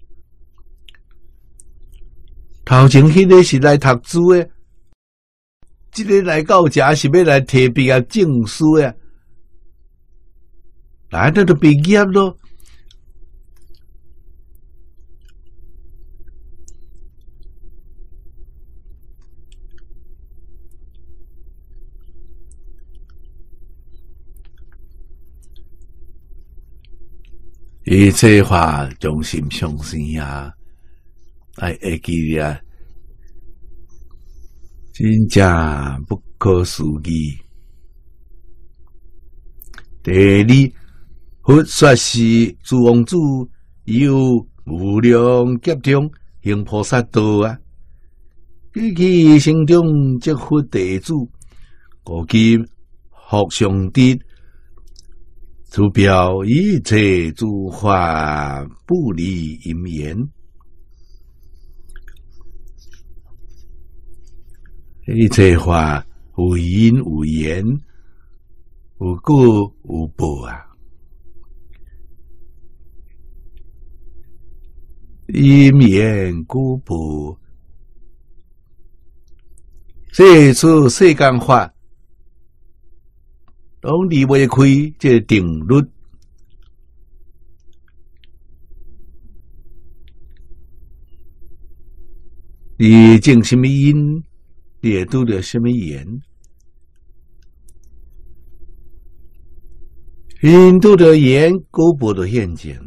头前迄个是来读书的。这个来到这是要来提毕业证书呀，来这就毕业咯。一切话忠心相信呀，哎会记呀。真正不可思议。第二，佛说是诸王子有无量劫中行菩萨道啊，佢去心中即佛地主，我今学上帝，除表一切诸法不离因缘。一切法有因有缘，有果有报啊！因缘果报，这出世间法，拢离袂开这定律。你种什么因？你也拄着什么缘？因拄着缘，果报就现前。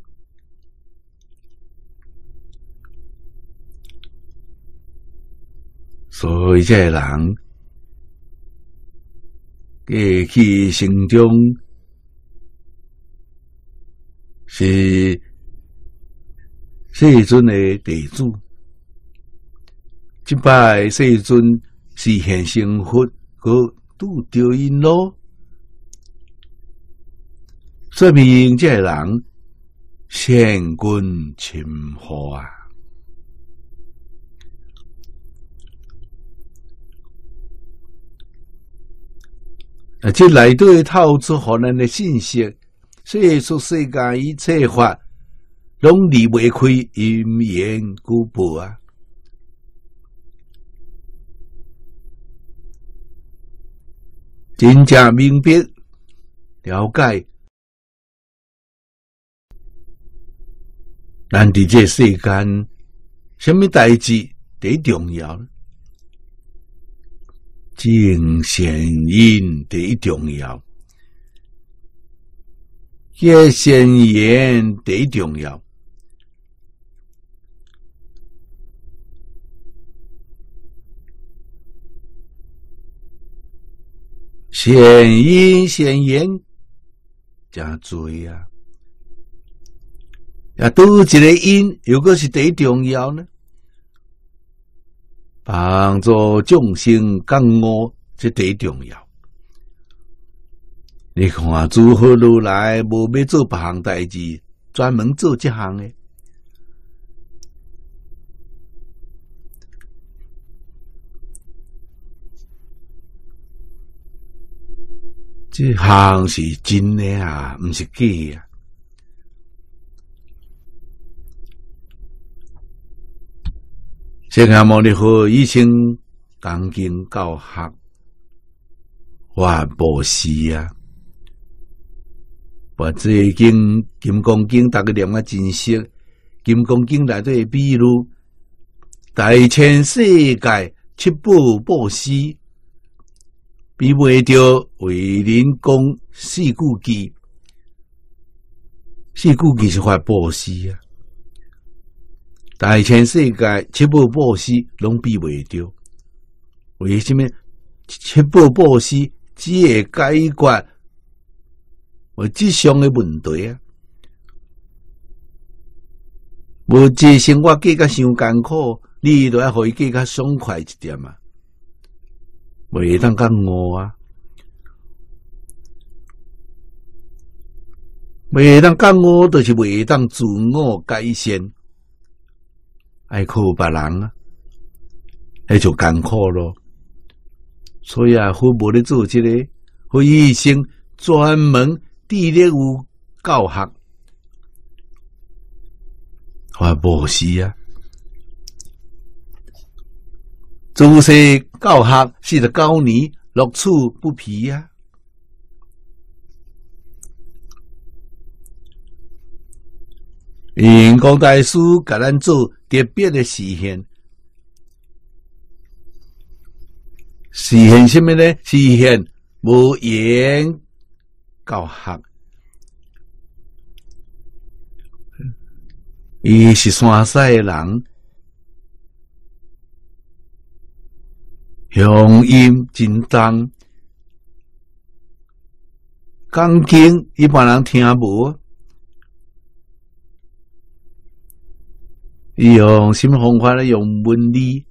所以这人，过去生中是世尊的弟子。即摆世尊是现成佛，佮拄着因咯，说明这人善根深厚啊！ 啊，这内底透出互咱的信息，世俗世界一切法，拢离袂开因缘果报啊！真正明白了解，咱伫这世间，什么代志最重要？正善因最重要，结善缘最重要。善因善缘真多啊！啊，拄一个因，又搁是最重要呢？帮助众生降恶，这最重要。你看，诸佛如来无要做别项代志，专门做这项的。这项是真的啊，不是假啊。释迦牟尼佛以前讲经教学，我布施啊，把这经金刚经大家念啊真熟。金刚经内底比如大千世界七宝布施，比袂着为人讲四句偈，四句偈是法布施啊。大千世界七宝布施拢比袂着，为什么？七宝布施只会解决我这项的问题啊！无这生活过甲伤艰苦，你都要互伊过较爽快一点啊！袂当讲恶啊，袂当讲恶，就是袂当自我改善。爱靠别人啊，那就艰苦咯。所以啊，佛无咧做这个，佛医生专门致力有教学，法布施啊。诸世教学四十九年，乐此不疲啊。圆光大师甲咱做特别的实现，实现什么呢？实现无言教学。伊是山西的人，乡音真重，讲经一般人听无。伊用什么方法呢？用文理，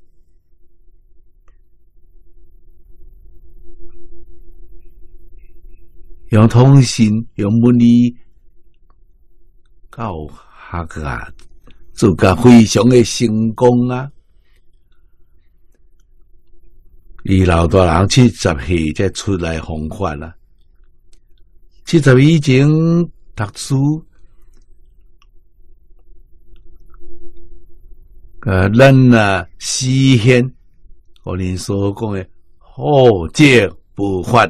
用通信，用文理教学啊，做甲非常的成功啊！伊老大人七十岁才出来弘法啦，七十岁以前读书。啊，咱啊实现我恁所讲的后借不法。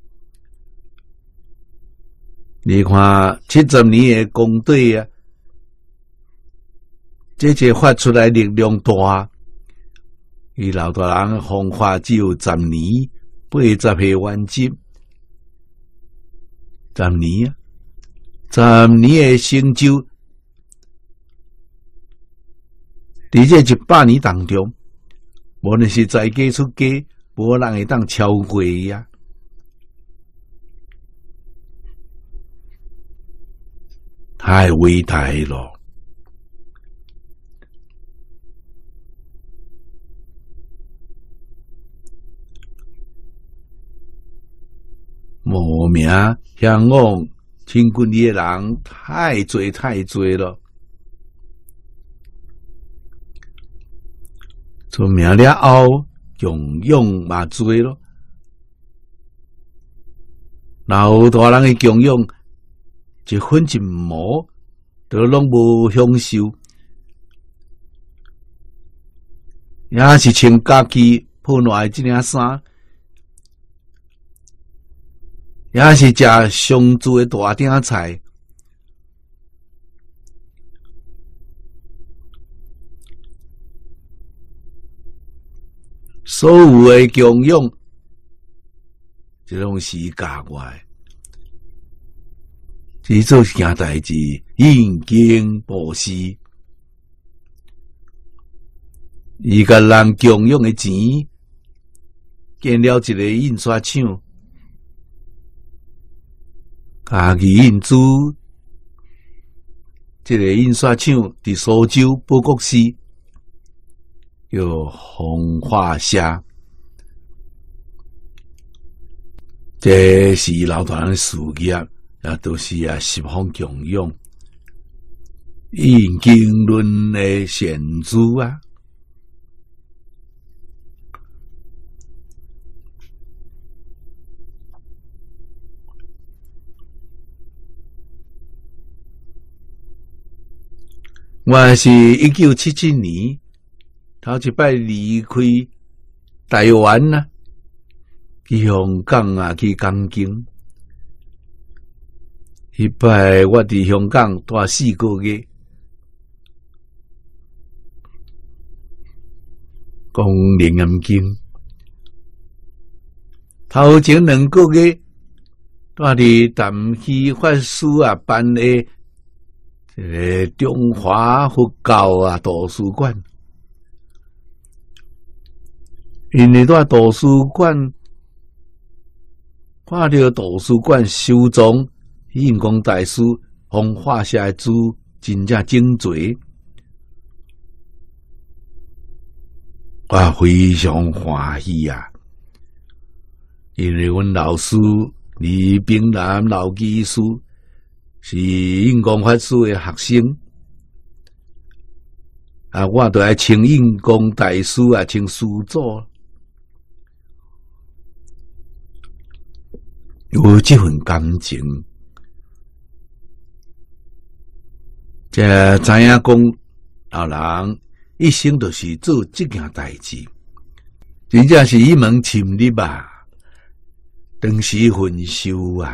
你看七十年的功队啊，这些发出来力量大。伊老大人弘法只有十年，八十岁完结，十年啊，十年的成就。伫这一百年当中，无论是在家出家，无人会当超过伊啊！太伟大咯！无名向往亲近你的人太多太多了。出名了后，用用嘛多咯。 然后大人的供养，一分一毛都拢无享受，也是穿家己破烂的这领衫，也是食上煮的大鼎菜。所有的供养，这拢是假外，只做一件代志，应经布施。伊甲人供养的钱，建了一个印刷厂，家己印珠，这个印刷厂伫苏州报国市。叫风化社，这是老大人的事业，也都是啊十方供养，应经论的贤子啊。我是一九七七年。头一摆离开台湾啊，去香港啊，去东京。迄摆我伫香港待四个月，讲《楞严经》。头前两个月待伫淡溪法师啊办的这个中华佛教啊图书馆。因为在图书馆看到图书馆收藏印光大师风化社的书，真正精侪，我非常欢喜啊！因为阮老师李炳南老技师是印光法师的学生。啊，我都爱请印光大师啊，请师祖。有这份感情，才知影讲老人一生都是做这件代志，真正是一门深入啊，当时分修啊。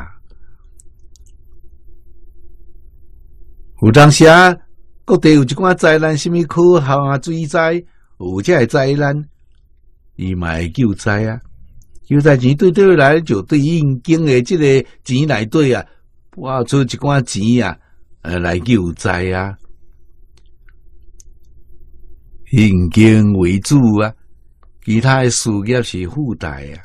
有当时啊，各地有一寡灾难，什么科学啊、水灾，有这个灾难，伊嘛会救灾啊。救灾钱对对来就对应经的这个钱内底啊，挖出一寡钱啊，呃来救灾啊。应经为主啊，其他的事业是附带啊。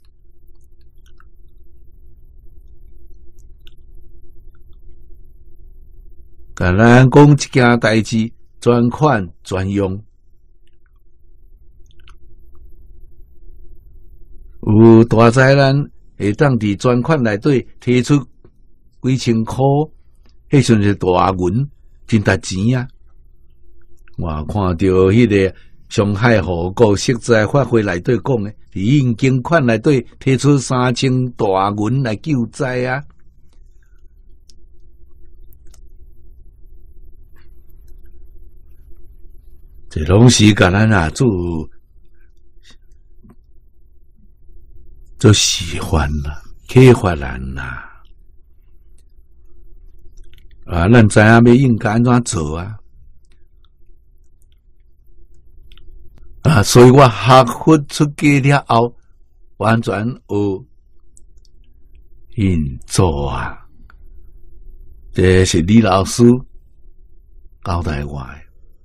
甲咱讲一件代志，专款专用。有大灾难，会当伫专款内底提出几千块，迄阵是大银，真值钱啊！我看到迄个上海户口实在发挥内底讲诶，伫应经款内底提出三千大银来救灾啊！这拢是甲咱啊做。做喜欢啦，启发人啦，啊，咱知影要应该安怎做啊？啊，所以我学佛出家了后，完全有运作啊。这是李老师交代我的。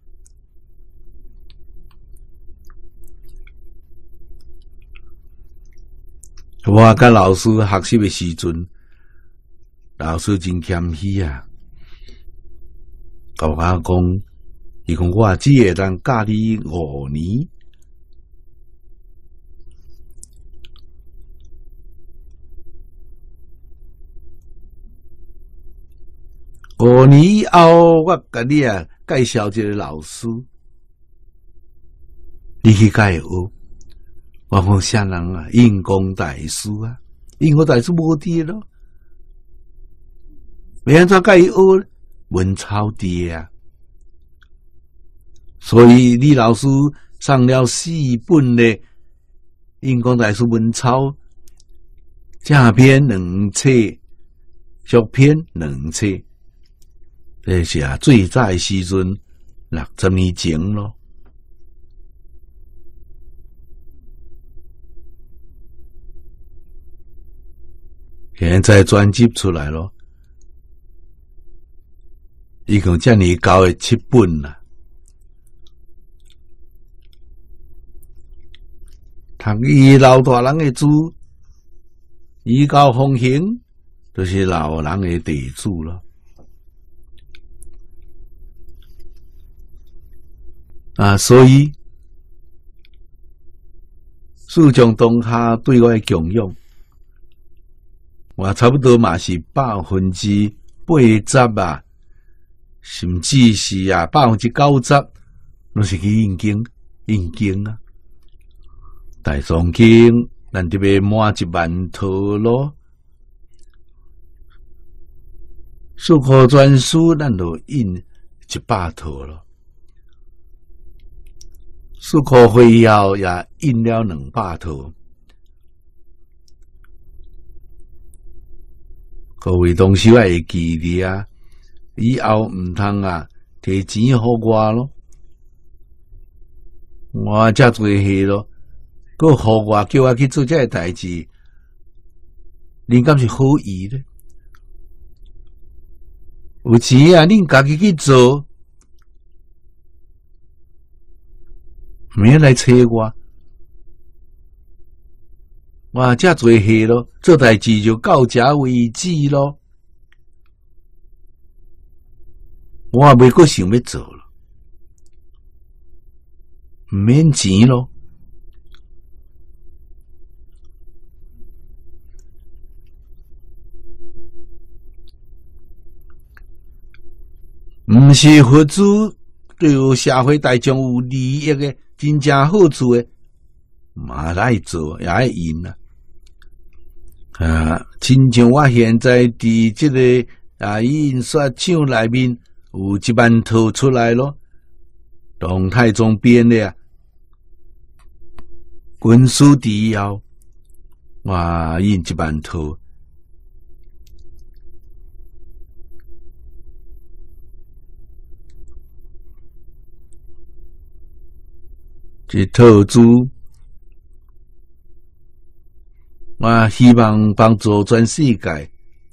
我甲老师学习的时阵，老师真谦虚啊，甲我讲，伊讲我只会当教你五年，五年以后，我甲你啊介绍一个老师，你去甲伊学。我讲啥人啊？印光大师啊， 因我大师无伫咯，要安怎甲伊学文抄伫啊？所以李老师上了四本的印光大师文抄，正篇两册，俗篇两册，这是啊最早的时阵六十年前咯。现在专辑出来咯，一共这么高的七本啦。读伊老大人的书，依教奉行，就是老人的地主咯。啊，所以四种当下对我的供养，我差不多嘛是百分之八十啊，甚至是啊百分之九十，拢是去印经、印经啊。大藏经，咱得要满一万套咯。四库全书，咱就印一百套咯。四库会要也印了两百套。各位同修也会记哩啊，以后毋通啊摕钱予我咯，我遮做戏咯。佮互我叫我去做这个代志，恁敢是好意咧？有钱啊，恁家己去做，毋免来找我。我遮做戏咯，做代志就到遮为止咯。我也袂阁想要做了，毋免钱咯。毋是佛祖对社会大众有利益的、真正好处的，嘛来做也爱印啊！啊，亲像我现在伫即、这个啊印刷厂内面有一万套出来咯，唐太宗编的啊，军书第要，我印一万套。这套书，我希望帮助全世界，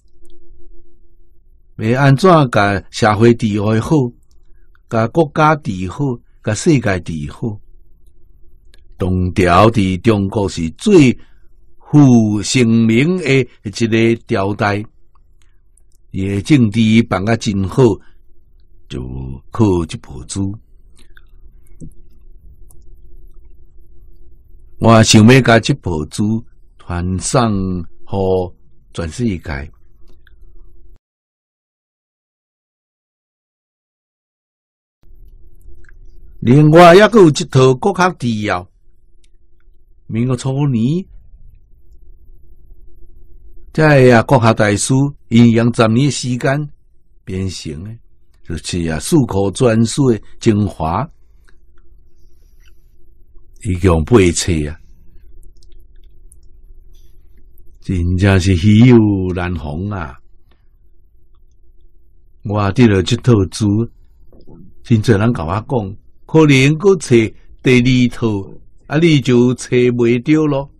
要安怎甲社会治安好，甲国家治好，甲世界治好。唐朝伫中国是最负盛名的一个朝代，伊的政治办甲真好，就靠这部书。我想要甲这部书传送予全世界。另外，还佫有一套国学治要，民国初年，这个啊国学大师因用十年时间编成的，就是啊四库全书的精华。一共八册啊，真正是稀有难逢啊！我得了这套书，真侪人甲我讲，可能佫册第二套，啊，你就找袂着咯。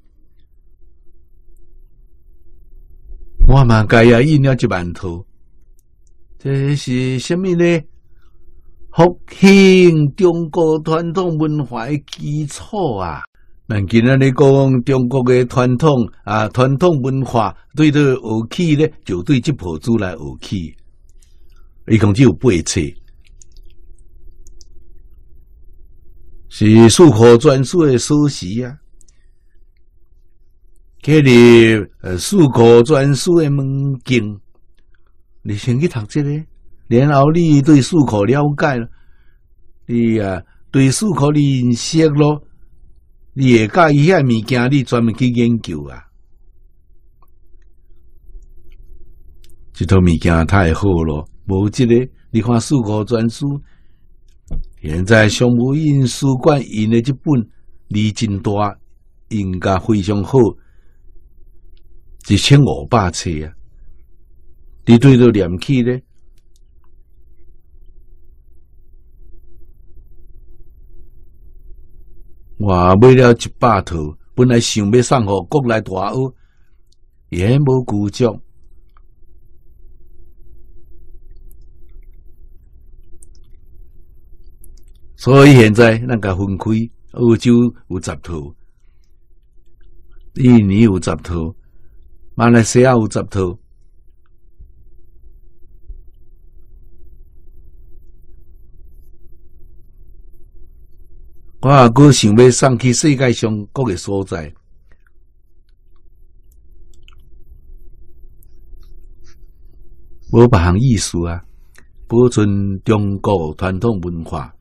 我嘛该也印了一万套，这是什么呢？复兴中国传统文化的基础啊！咱今仔日讲中国的传统啊，传统文化对着学起咧，就对这部书来学起。一共只有八册，是四库全书的锁匙啊。摕入呃四库全书的门径，你先去读这个。然后你对四库了解了，你啊对四库认识咯，你会甲伊遐物件，你专门去研究啊。 这套物件太好了，无这个你看四库全书，现在商务印书馆印的这本字真大，印甲非常好，一千五百册啊！你对着念起咧，我买了一百套，本来想要送互国内大学，也无顾足。所以现在咱甲分开，澳洲有十套，印尼有十套，马来西亚有十套。我也阁想要送去世界上各个所在，无别项意思啊，保存中国传统文化。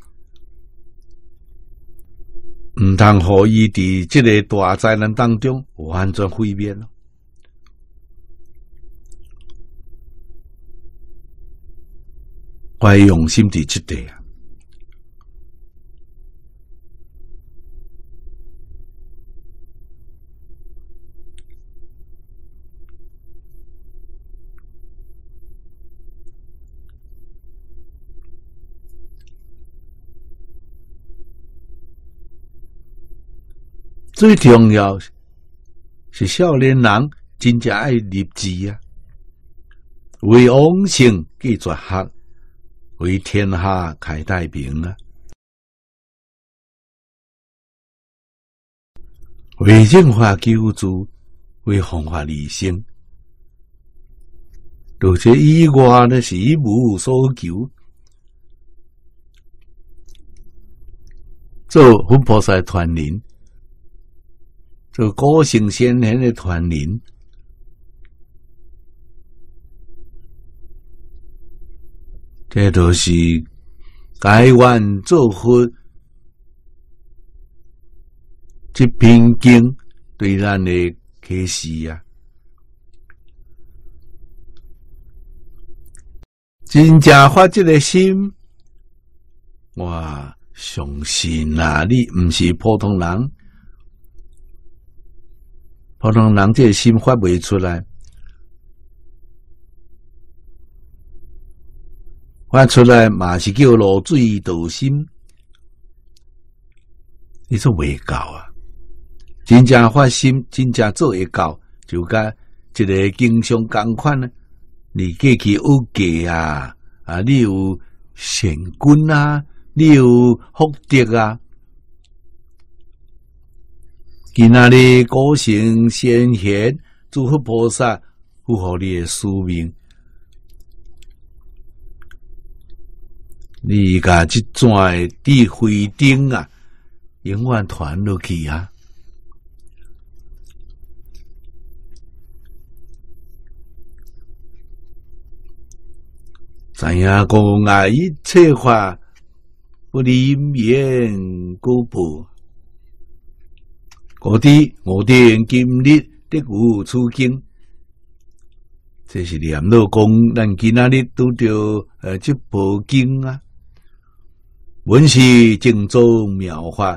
毋通互伊伫即个大灾难当中完全毁灭咯。我的用心伫即地啊。最重要是少年人真正爱立志啊，为往圣继绝学，为天下开太平啊，为净化救助，为弘法利生。而且以外呢是一无所求，做佛菩萨传人。做古圣先贤的传人，这都是台湾做佛这篇经对咱的启示啊！真正发这个心，我相信啊，你毋是普通人。普通人这个心发袂出来，发出来嘛是叫落水道心，你做袂到啊！真正发心，真正做会到，就甲一个经常共款啊！你过去学价啊，啊，你有善根啊，你有福德啊。今仔日古圣先贤、诸佛菩萨符合你的使命，你甲这转的智慧灯啊，永远传落去啊！知影讲啊，一切法不离缘故怖。我哋我哋今日的有处境，这是念老讲，咱今仔日拄着呃这部经啊，文是正宗妙法，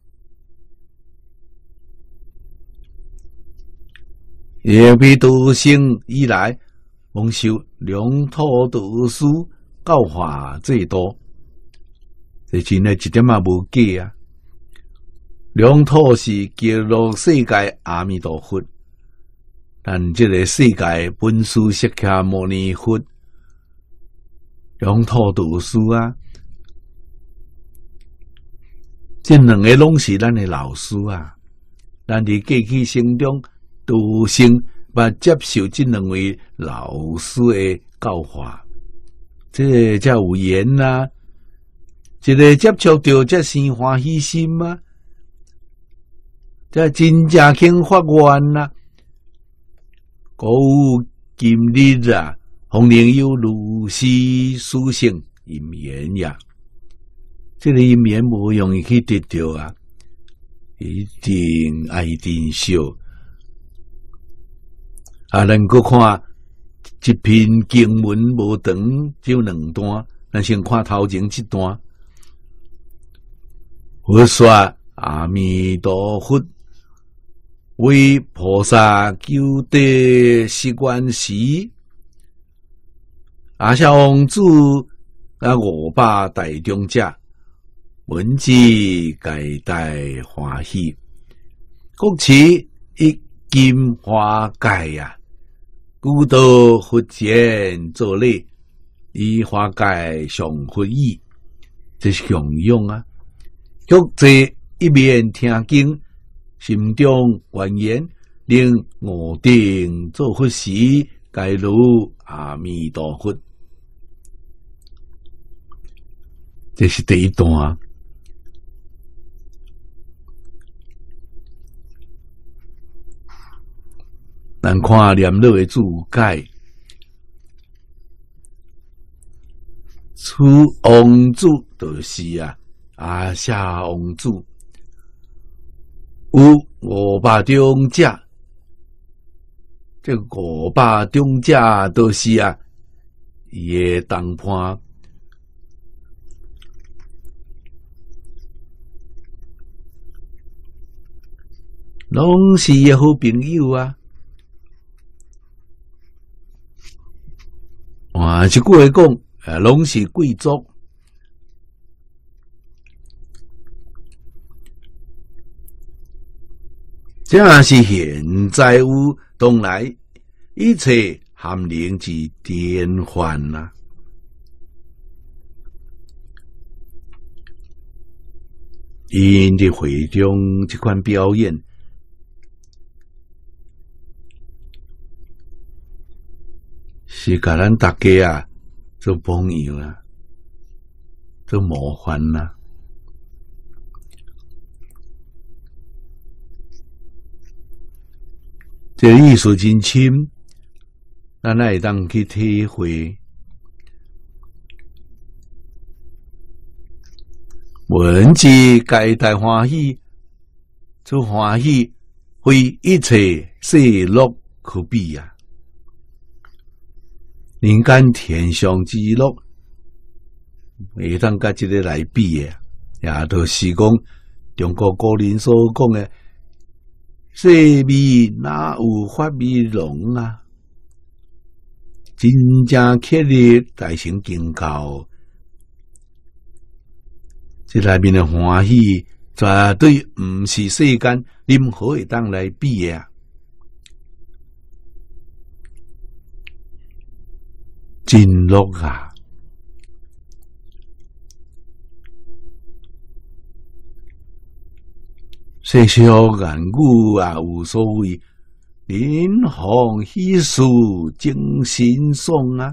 也比道生以来，蒙受两土导师教化最多，这真诶一点也无假啊！两土是极乐世界阿弥陀佛，但这个世界本师释迦牟尼佛，两土导师啊，这两个拢是咱的老师啊。咱伫过去生中，都先捌接受这两位老师的教化，这才有缘啊。一个接触到这生欢喜心啊。这真正肯发愿啦！古今日啊，红莲有如是殊胜因缘呀。这个因缘无容易去得到啊，一定爱珍惜。啊，咱搁看一篇经文无长，只有两段，咱先看头前一段。佛说阿弥陀佛，为菩萨救地习惯时，阿夏王子啊五百大中者，闻之皆大欢喜，国持一金花盖啊，故道佛前作礼，以花盖上佛意，这是享用啊。国坐一面听经，心中愿言，令我定做佛时，该如阿弥陀佛。这是第一段啊。咱看念落的注解，此王子就是啊阿夏王子，有五百中者，这五百中者都是啊伊的同伴。拢是伊好朋友啊！哇，一句话讲，诶，拢是贵族。这是现在有当来一切含灵之典范呐！因伫会中这款表演。是甲咱大家啊做榜样啊，做模范啊。这意思真深，咱会当去体会。闻之皆大欢喜，做欢喜为一切世乐可比啊！人间天上之乐，会当甲这个来比的，也就是讲中国古人所讲的“世味哪有法味浓啊”，真正确立大乘经教，这内面的欢喜绝对毋是世间任何会当来比的啊！真乐啊！世俗言语啊，无所谓，临行喜事精神爽啊！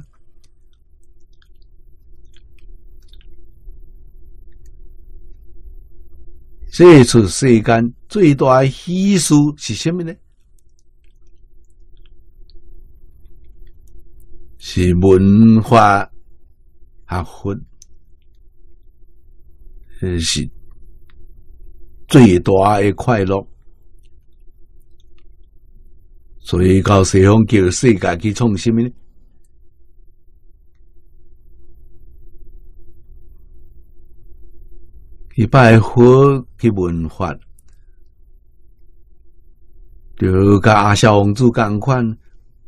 这出世间最大的喜事是什么呢？是文化学佛，是最大的快乐。所以到西方叫世界去创什么呢？去拜佛，去文化，就甲阿夏王子同款。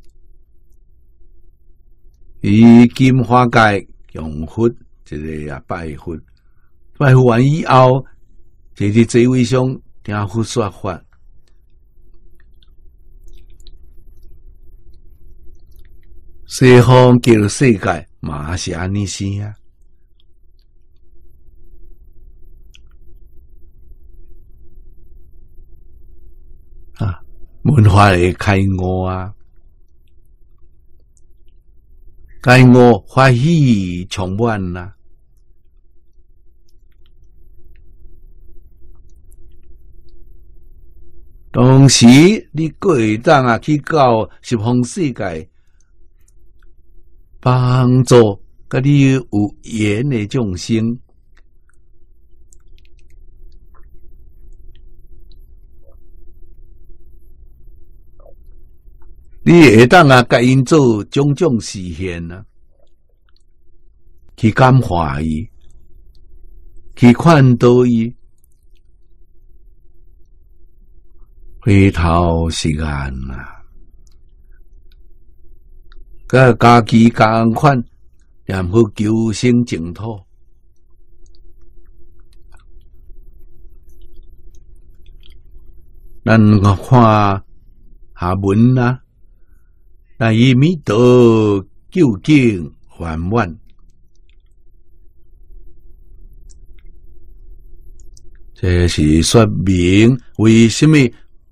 以金花盖用佛，这个啊拜佛，拜佛完以后，坐伫座位上听佛说法。西方叫世界嘛是安尼生啊。啊，文化的开悟啊。该我欢喜充满啦，同时你个会当啊去到十方世界，帮助甲你有缘的众生， 你会当啊，甲因做种种实现啊，去感化伊，去劝导伊，回头是岸啊，甲家己共款，然后求生净土。咱看下文啊。那伊弥陀究竟圆满，这是说明为什么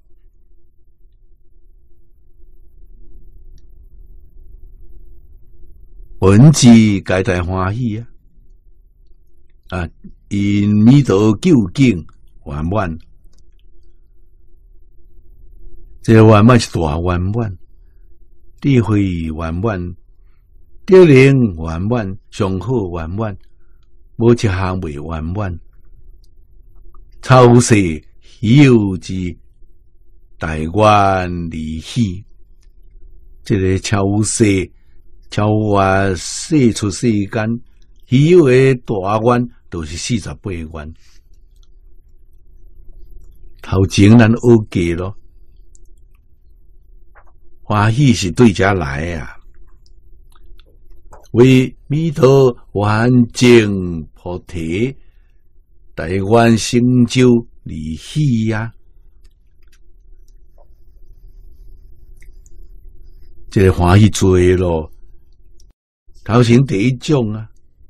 文字皆大欢喜啊！啊，因弥陀究竟圆满，这圆满是大圆满。智慧圆满，德能圆满，上好圆满，无一项未圆满。超世稀有之大愿离喜，这个超世超越世出世间稀有的大愿，就是四十八愿。头前咱学过咯。欢喜是对家来啊，为弥陀完整菩提，大愿成就离喜呀。这个欢喜做咯，头前第一种啊，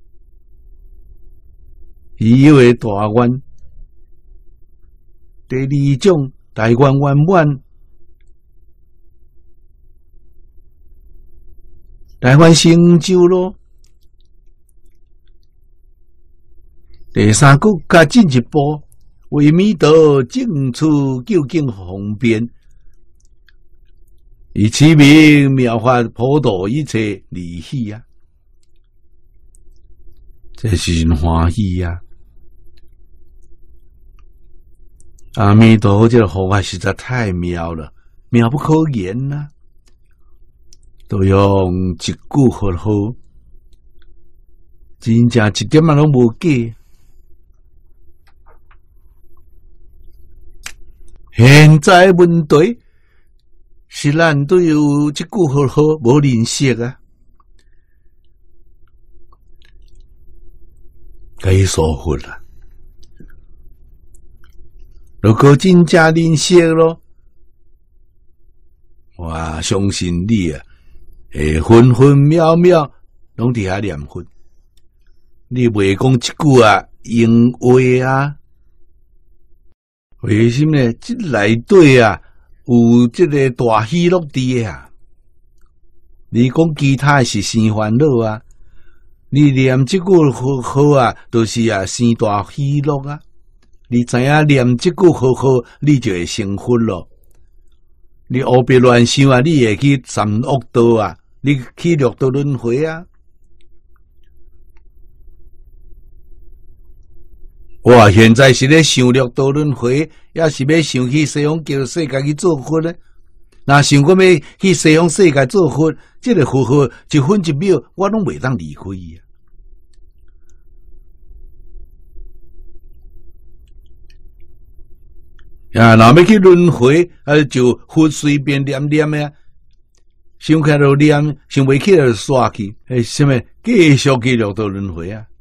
稀有的大愿；第二种大愿圆满。大愿成就咯，第三个加进一步，为弥陀正处究竟方便，以其名妙法普度一切离喜啊！这是欢喜啊！阿弥陀这个佛法实在太妙了，妙不可言呐、啊！都用一句佛号，真正一点仔拢无假。现在问题是咱对有这句佛号无认识啊，该疏忽啦。如果真正认识咯，我相信你啊。诶，分分秒秒拢伫遐念佛，你袂讲一句啊用话啊？为什么呢？这内底啊有这个大喜乐伫啊？你讲其他是生烦恼啊？你念这句好好啊，就是啊生大喜乐啊！你知影念这句好好，你就会成佛咯。你胡别乱想啊，你会去三恶道啊！你去六道轮回啊！我现在是咧想六道轮回，也是要想去西方极乐世界去做佛咧。那想过要去西方世界做佛，这个佛号一分一秒，我拢袂当离开啊！啊，若要去轮回，啊，就佛随便念念的啊。想起来就念，想袂起来就刷去，诶，什么继续去六道轮回啊？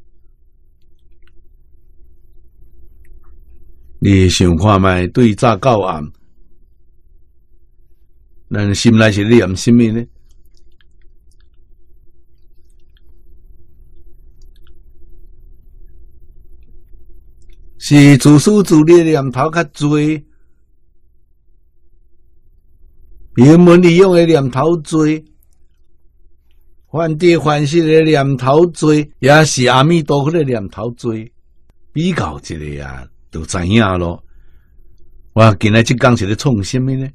你想看卖对早到暗，咱心内是念什么呢？是自私自利的念头较多。原本利用的念头多，患得患失的念头多，也是阿弥陀佛的念头多。比较一个啊，就知影咯。我今仔即讲是咧创什么呢？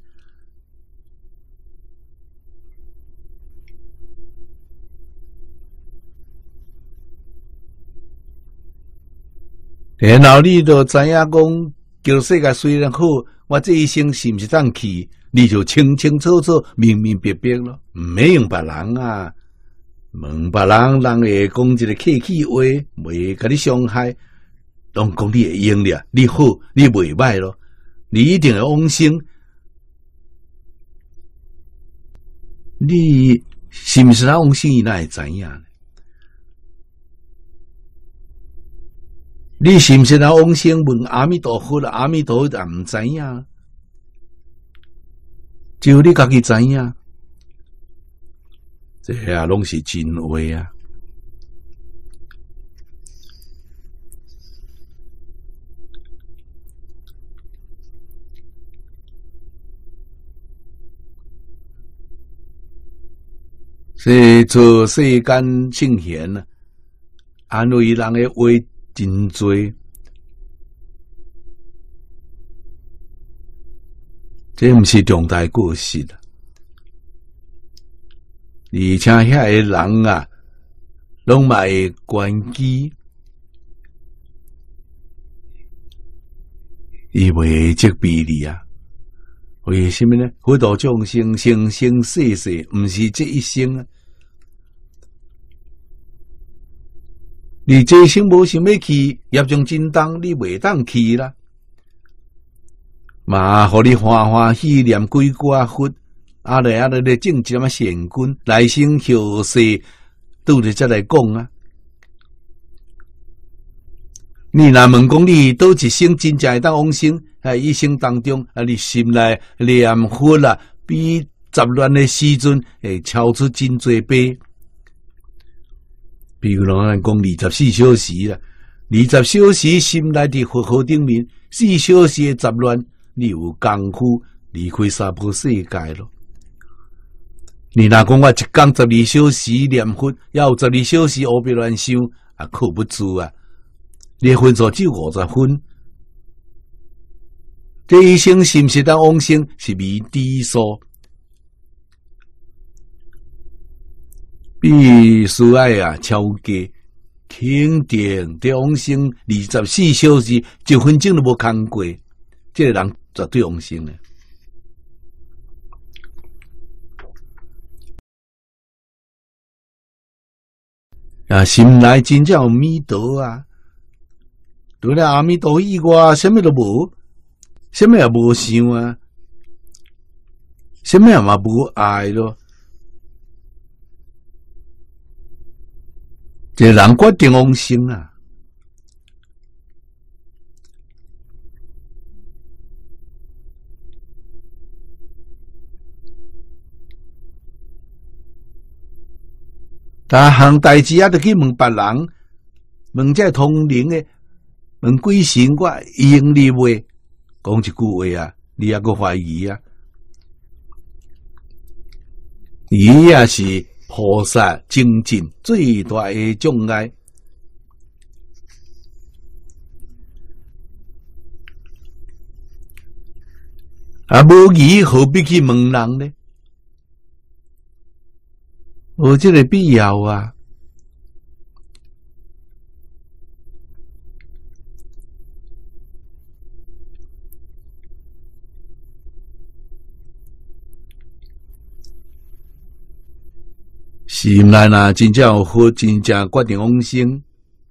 然后你就知影讲，叫世界虽然好，我这一生是毋是当去？ 你就清清楚楚、明明白白咯，唔免用别人啊。问别人，人会讲一个客气话，袂甲你伤害，拢讲你会用了，你好，你袂歹咯，你一定要往生。你是毋是那往生，伊哪会知影呢？你是毋是那往生？问阿弥陀佛啦，阿弥陀佛也毋知影，只有你家己知影。这啊，拢是真话啊！是做世间圣贤啊，安慰人的话真多，这毋是重大过失啊！而且遐个人啊，拢嘛会关机，伊袂责备你啊。为什么呢？佛度众生，生生世世，毋是这一生啊。你这一生无想要去，业障真重，你袂当去啦。嘛，互你欢欢喜念几挂佛。啊来啊来来，种一点啊善根，来生后世，拄着才来讲啊。你若问讲你倒一生真正会当往生，啊，一生当中啊，你心内念佛啦，比杂乱的时阵会超出真多倍。比如咱讲二十四小时啦，二十小时心内伫佛号顶面，四小时的杂乱，你有功夫离开娑婆世界咯。你若讲我一天十二小时念佛，也有十二小时胡白乱想，也靠不住啊！你分数只有五十分，这一生是毋是当往生是未知数，必须爱啊超过肯定得往生二十四小时一分钟都无空过，这个人绝对往生的。啊，心内真正有弥陀啊！除了阿弥陀以外，什么都无，什么也无想啊，什么也嘛无爱咯。这人决定往生啊！大项代志啊，得去问别人，问这通灵的，问鬼神，我用你话讲一句话啊，你也个怀疑啊？伊也是菩萨精进最大的障碍。啊，无疑何必去问人呢？有这个必要啊！心内若真正有佛，真正决定往生，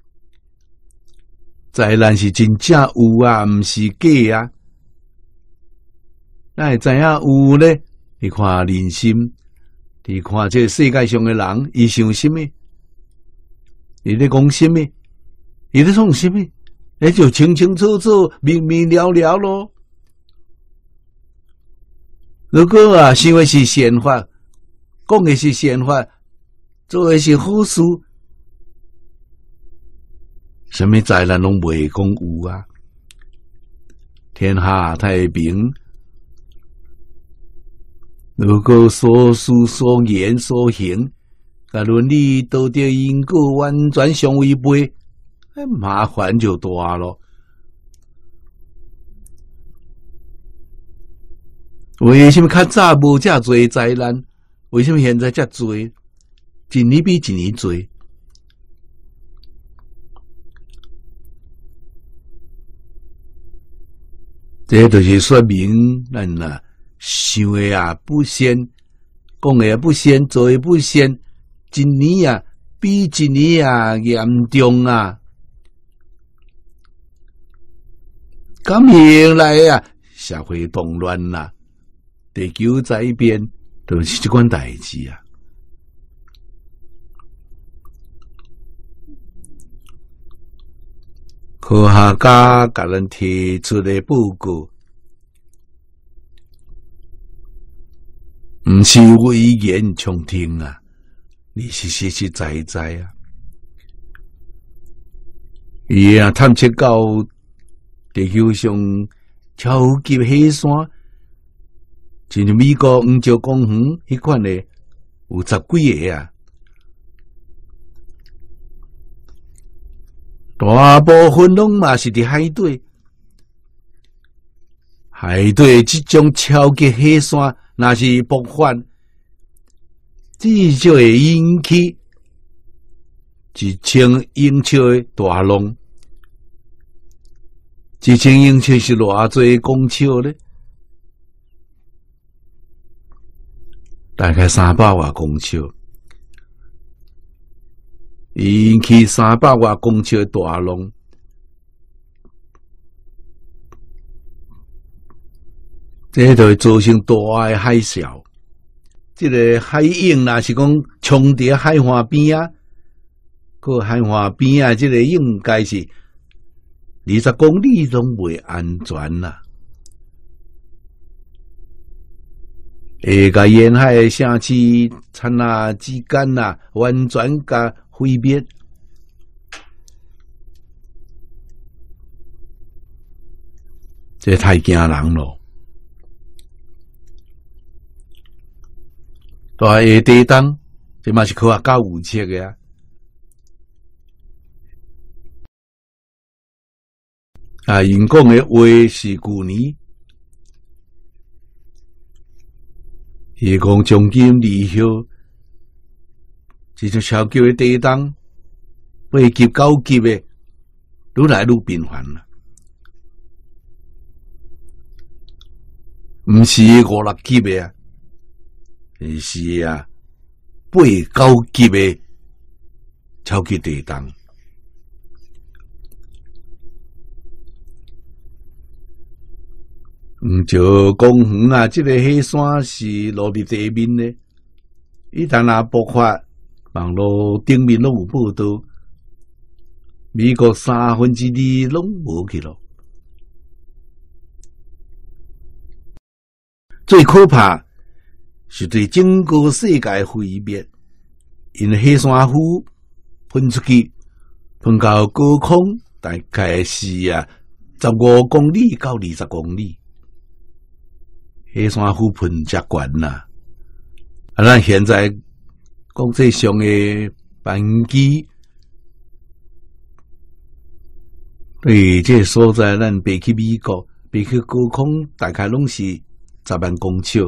灾难是真正有啊，毋是假啊。咱会知影有呢？你看人心。你看这世界上的人，伊想什么？伊咧讲什么？伊咧创什么？那就清清楚楚、明明了了咯。如果啊，想的是善法，讲的是善法，做的是好事，什么灾难拢袂讲有啊？天下太平。如果所思所言所行，甲伦理道德因果完全相违背，麻烦就大咯。为什么较早无遮多灾难？为什么现在遮多？一年比一年多。这就是说明咱啊。 想的啊不善，讲的也不善，做的不善，一年啊比一年啊严重啊！咁样来啊，社会动乱啦、啊，地球灾变，都是这款代志啊！科学家甲咱提出的报告，毋是危言耸听啊，你是实实在在啊！伊啊探测到地球上超级火山，像美国五角公园迄款的有十几个啊。大部分拢嘛是伫海底，海底即种超级火山，若是爆发，至少会引起一千英尺的大浪。一千英尺是偌济公尺咧？大概三百外公尺。引起三百外公尺的大浪，这就会造成大的海啸。这个海涌若是讲冲伫海岸边啊，个海岸边啊，这个应该是二十公里拢袂安全啦。会甲沿海的城市、产啊之间啊，完全甲毁灭，这太惊人咯！大下地动，这嘛是科学家有测的啊。啊，因讲的话是旧年，伊讲从今离后。这种超级的地动，八级、九级的，愈来愈频繁啦。毋是五六级的啊，是啊，八九级的超级地动。毋就公园啊，这个火山是落伫地面的，一旦若爆发。网络顶面拢有报道，美国三分之二拢无去咯。最可怕是对整个世界毁灭，因火山灰喷出去，喷到高空，大概是啊十五公里到二十公里，火山灰喷遮悬啦。啊，咱现在。国际上的班机对这个所在，咱飞去美国，飞去高空，大概拢是十万公尺。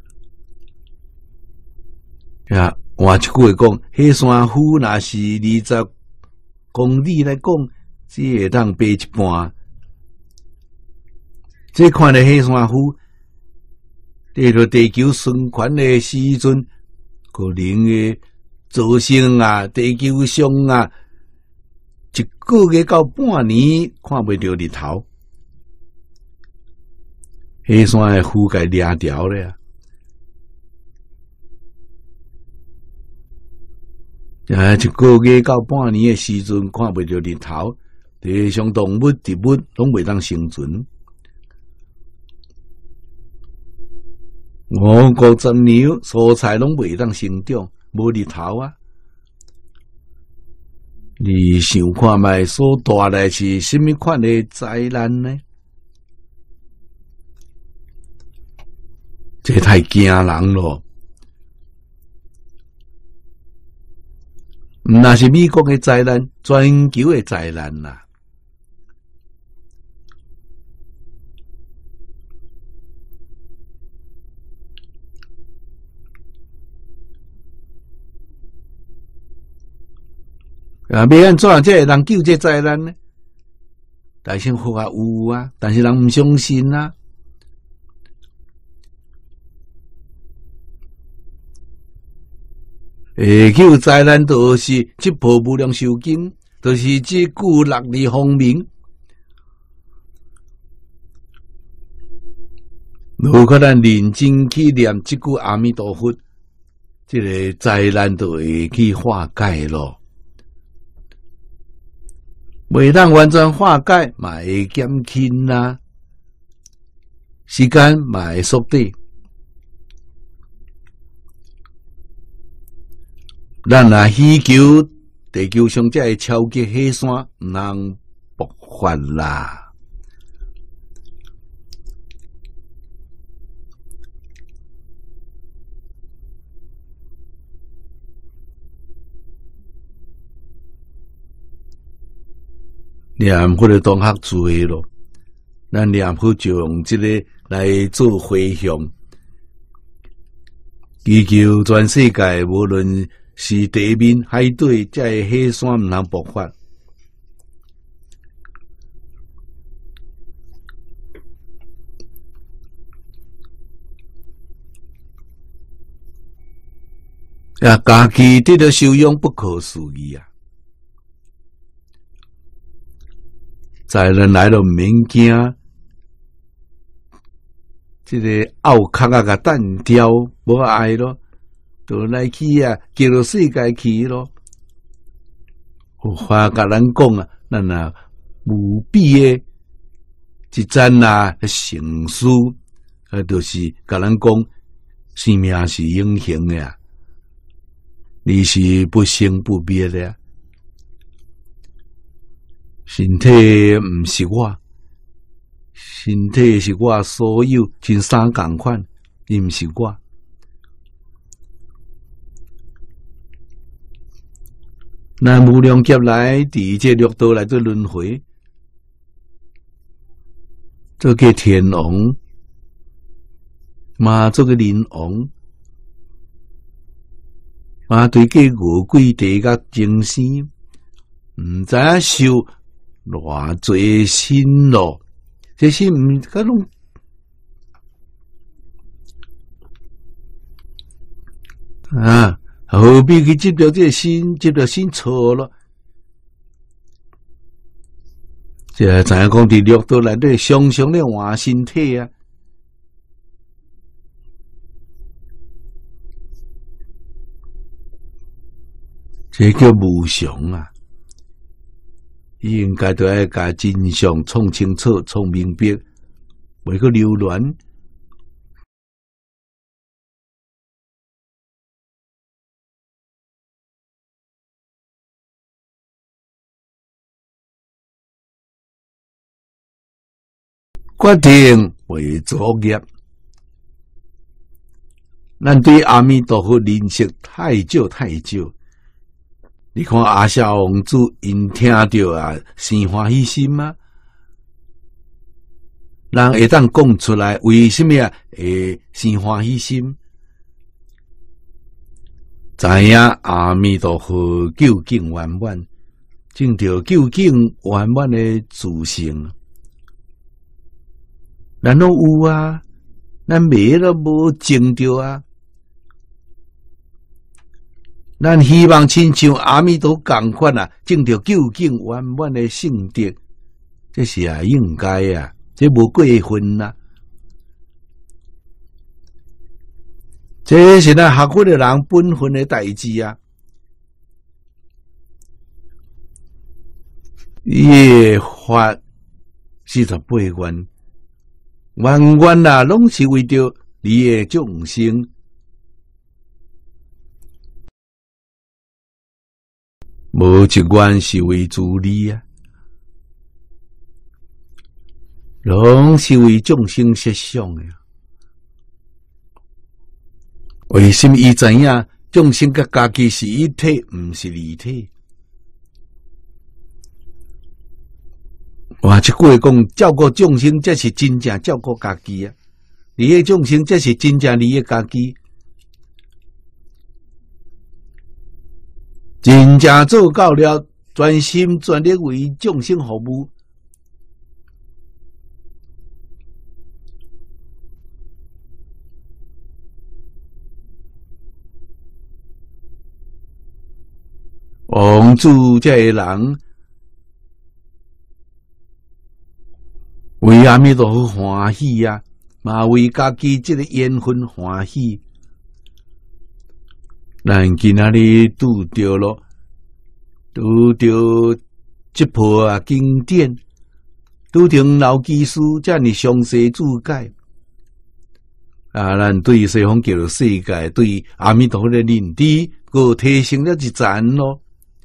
啊，换一句话讲，火山灰若是二十公里来讲，只会当飞一半。这款的火山灰，对着地球旋转的时阵。可能会造成啊，地球上啊，一个月到半年看不到日头，火山的覆盖掠掉了啊！啊，一个月到半年的时阵看不到日头，地上动物、植物拢袂当生存。五谷杂粮、蔬菜拢袂当生长，无日头啊！你想看卖所带来是甚么款的灾难呢？这太惊人咯！那是美国的灾难，全球的灾难啦！啊，要安怎才会人救这灾难呢？大乘佛法有啊，但是人唔相信啊。 下口灾难就是即部无量寿经，就是即句六字方明。如果咱认真去念即句阿弥陀佛，即、这个灾难就会去化解咯。未当完全化解，嘛会减轻啦，时间嘛会缩短。咱若希求地球上才会超级火山，毋通爆发啦。念佛的同学注意咯，咱念佛就用这个来做回向，祈求全世界无论是地面、海底，这火山毋通爆发。啊，家己得到修养不可思议啊！灾难来了，毋免惊，这个拗壳啊，甲弹掉，无爱咯，就来去啊，叫到世界去咯。有话甲咱讲啊，咱啊无比诶一赞啊成事，啊，就是甲咱讲，生命是永恒诶啊，你是不生不灭诶啊。身体毋是我，身体是我所有，真三共款，伊毋是我。咱无量劫来，伫这六道来做轮回，做个天王，嘛做个人王，嘛对个五鬼地甲精神，毋知影受偌侪辛咯，这是毋甲拢啊，何必去执着这个心，执着心错咯？这知影讲伫六道内底常常咧换身体啊，这叫无常啊！应该都要甲真相创清楚、创明白，袂个流乱。决定为作业，咱对阿弥陀佛认识太少太少。你看阿夏王子因听到啊，生欢喜心啊，人会当讲出来，为什么啊会生欢喜心？知影阿弥陀佛究竟圆满，证到究竟圆满的自性。咱拢有啊，咱未都无证着啊。咱希望亲像阿弥陀共款啊，证到究竟圆满的圣德，这是啊应该啊，这无过分啊。这是咱学佛的人本分的代志啊。伊的法四十八愿，愿愿啊，拢是为着你的众生。无一愿是为自利啊，拢是为众生设想的。为什么伊知影众生甲家己是一体，毋是离体？哇！一句话讲，照顾众生才是真正照顾家己啊！利益众生才是真正利益家己。真正做到了，专心全力为众生服务， 王主这个人为阿弥陀佛欢喜啊，嘛为家己这个缘分欢喜。咱今仔日拄着咯，拄着这部啊经典，拄着老技师这样详细注解啊，咱对西方极乐世界、对阿弥陀佛的认知，个提升了一层咯。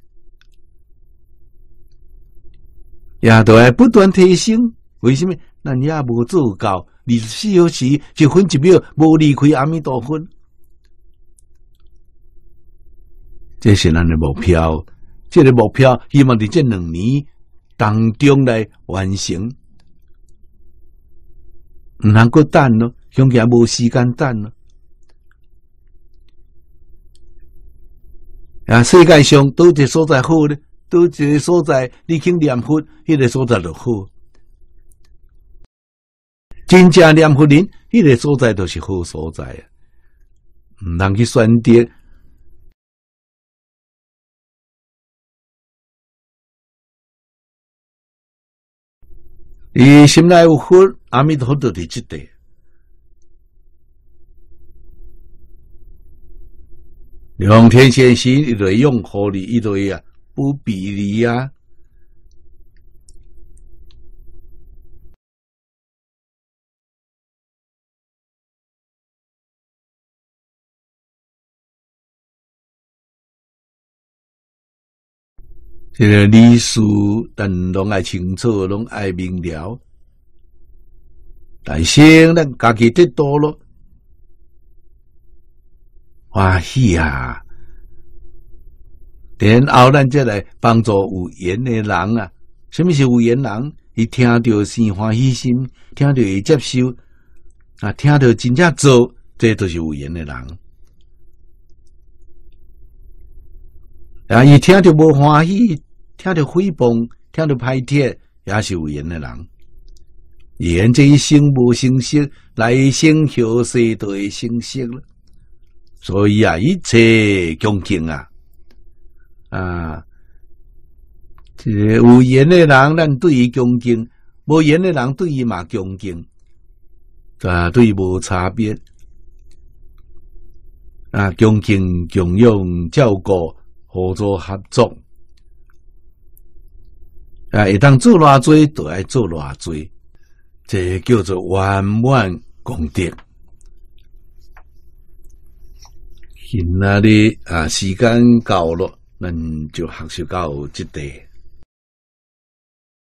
也都要不断提升。为什么？咱也无做到二十四小时一分一秒无离开阿弥陀佛，这是咱的目标。这个目标希望伫这两年当中来完成，唔通搁等咯，恐惊无时间等咯。啊，世界上倒一个所在好咧？倒一个所在你去念佛，迄个所在就好。真正念佛人，迄个所在就是好所在啊，唔通去选择。伊心内有佛，阿弥陀佛就伫即地。两天先时，伊就会拥护你，伊就会啊不比你啊。这个理事，但拢爱清楚，拢爱明了。但是咱家己得到咯，欢喜啊！然后咱再来帮助有缘的人啊。什么是有缘人？伊听到生欢喜心，听到伊接受啊，听到真正做，这都是有缘的人。啊！伊听到无欢喜，听到诽谤，听到歹帖，也是有缘的人。缘这一生无成熟，来生后世都会成熟了。所以啊，一切恭敬啊，啊，这个有缘的人，咱对伊恭敬；无缘的人，对伊嘛恭敬，啊，对伊无差别。啊，恭敬、供养、照顾。合作合作，啊！会当做偌多，就爱做偌多，这叫做圆满功德。现在的啊，时间到了，咱就学习到这地。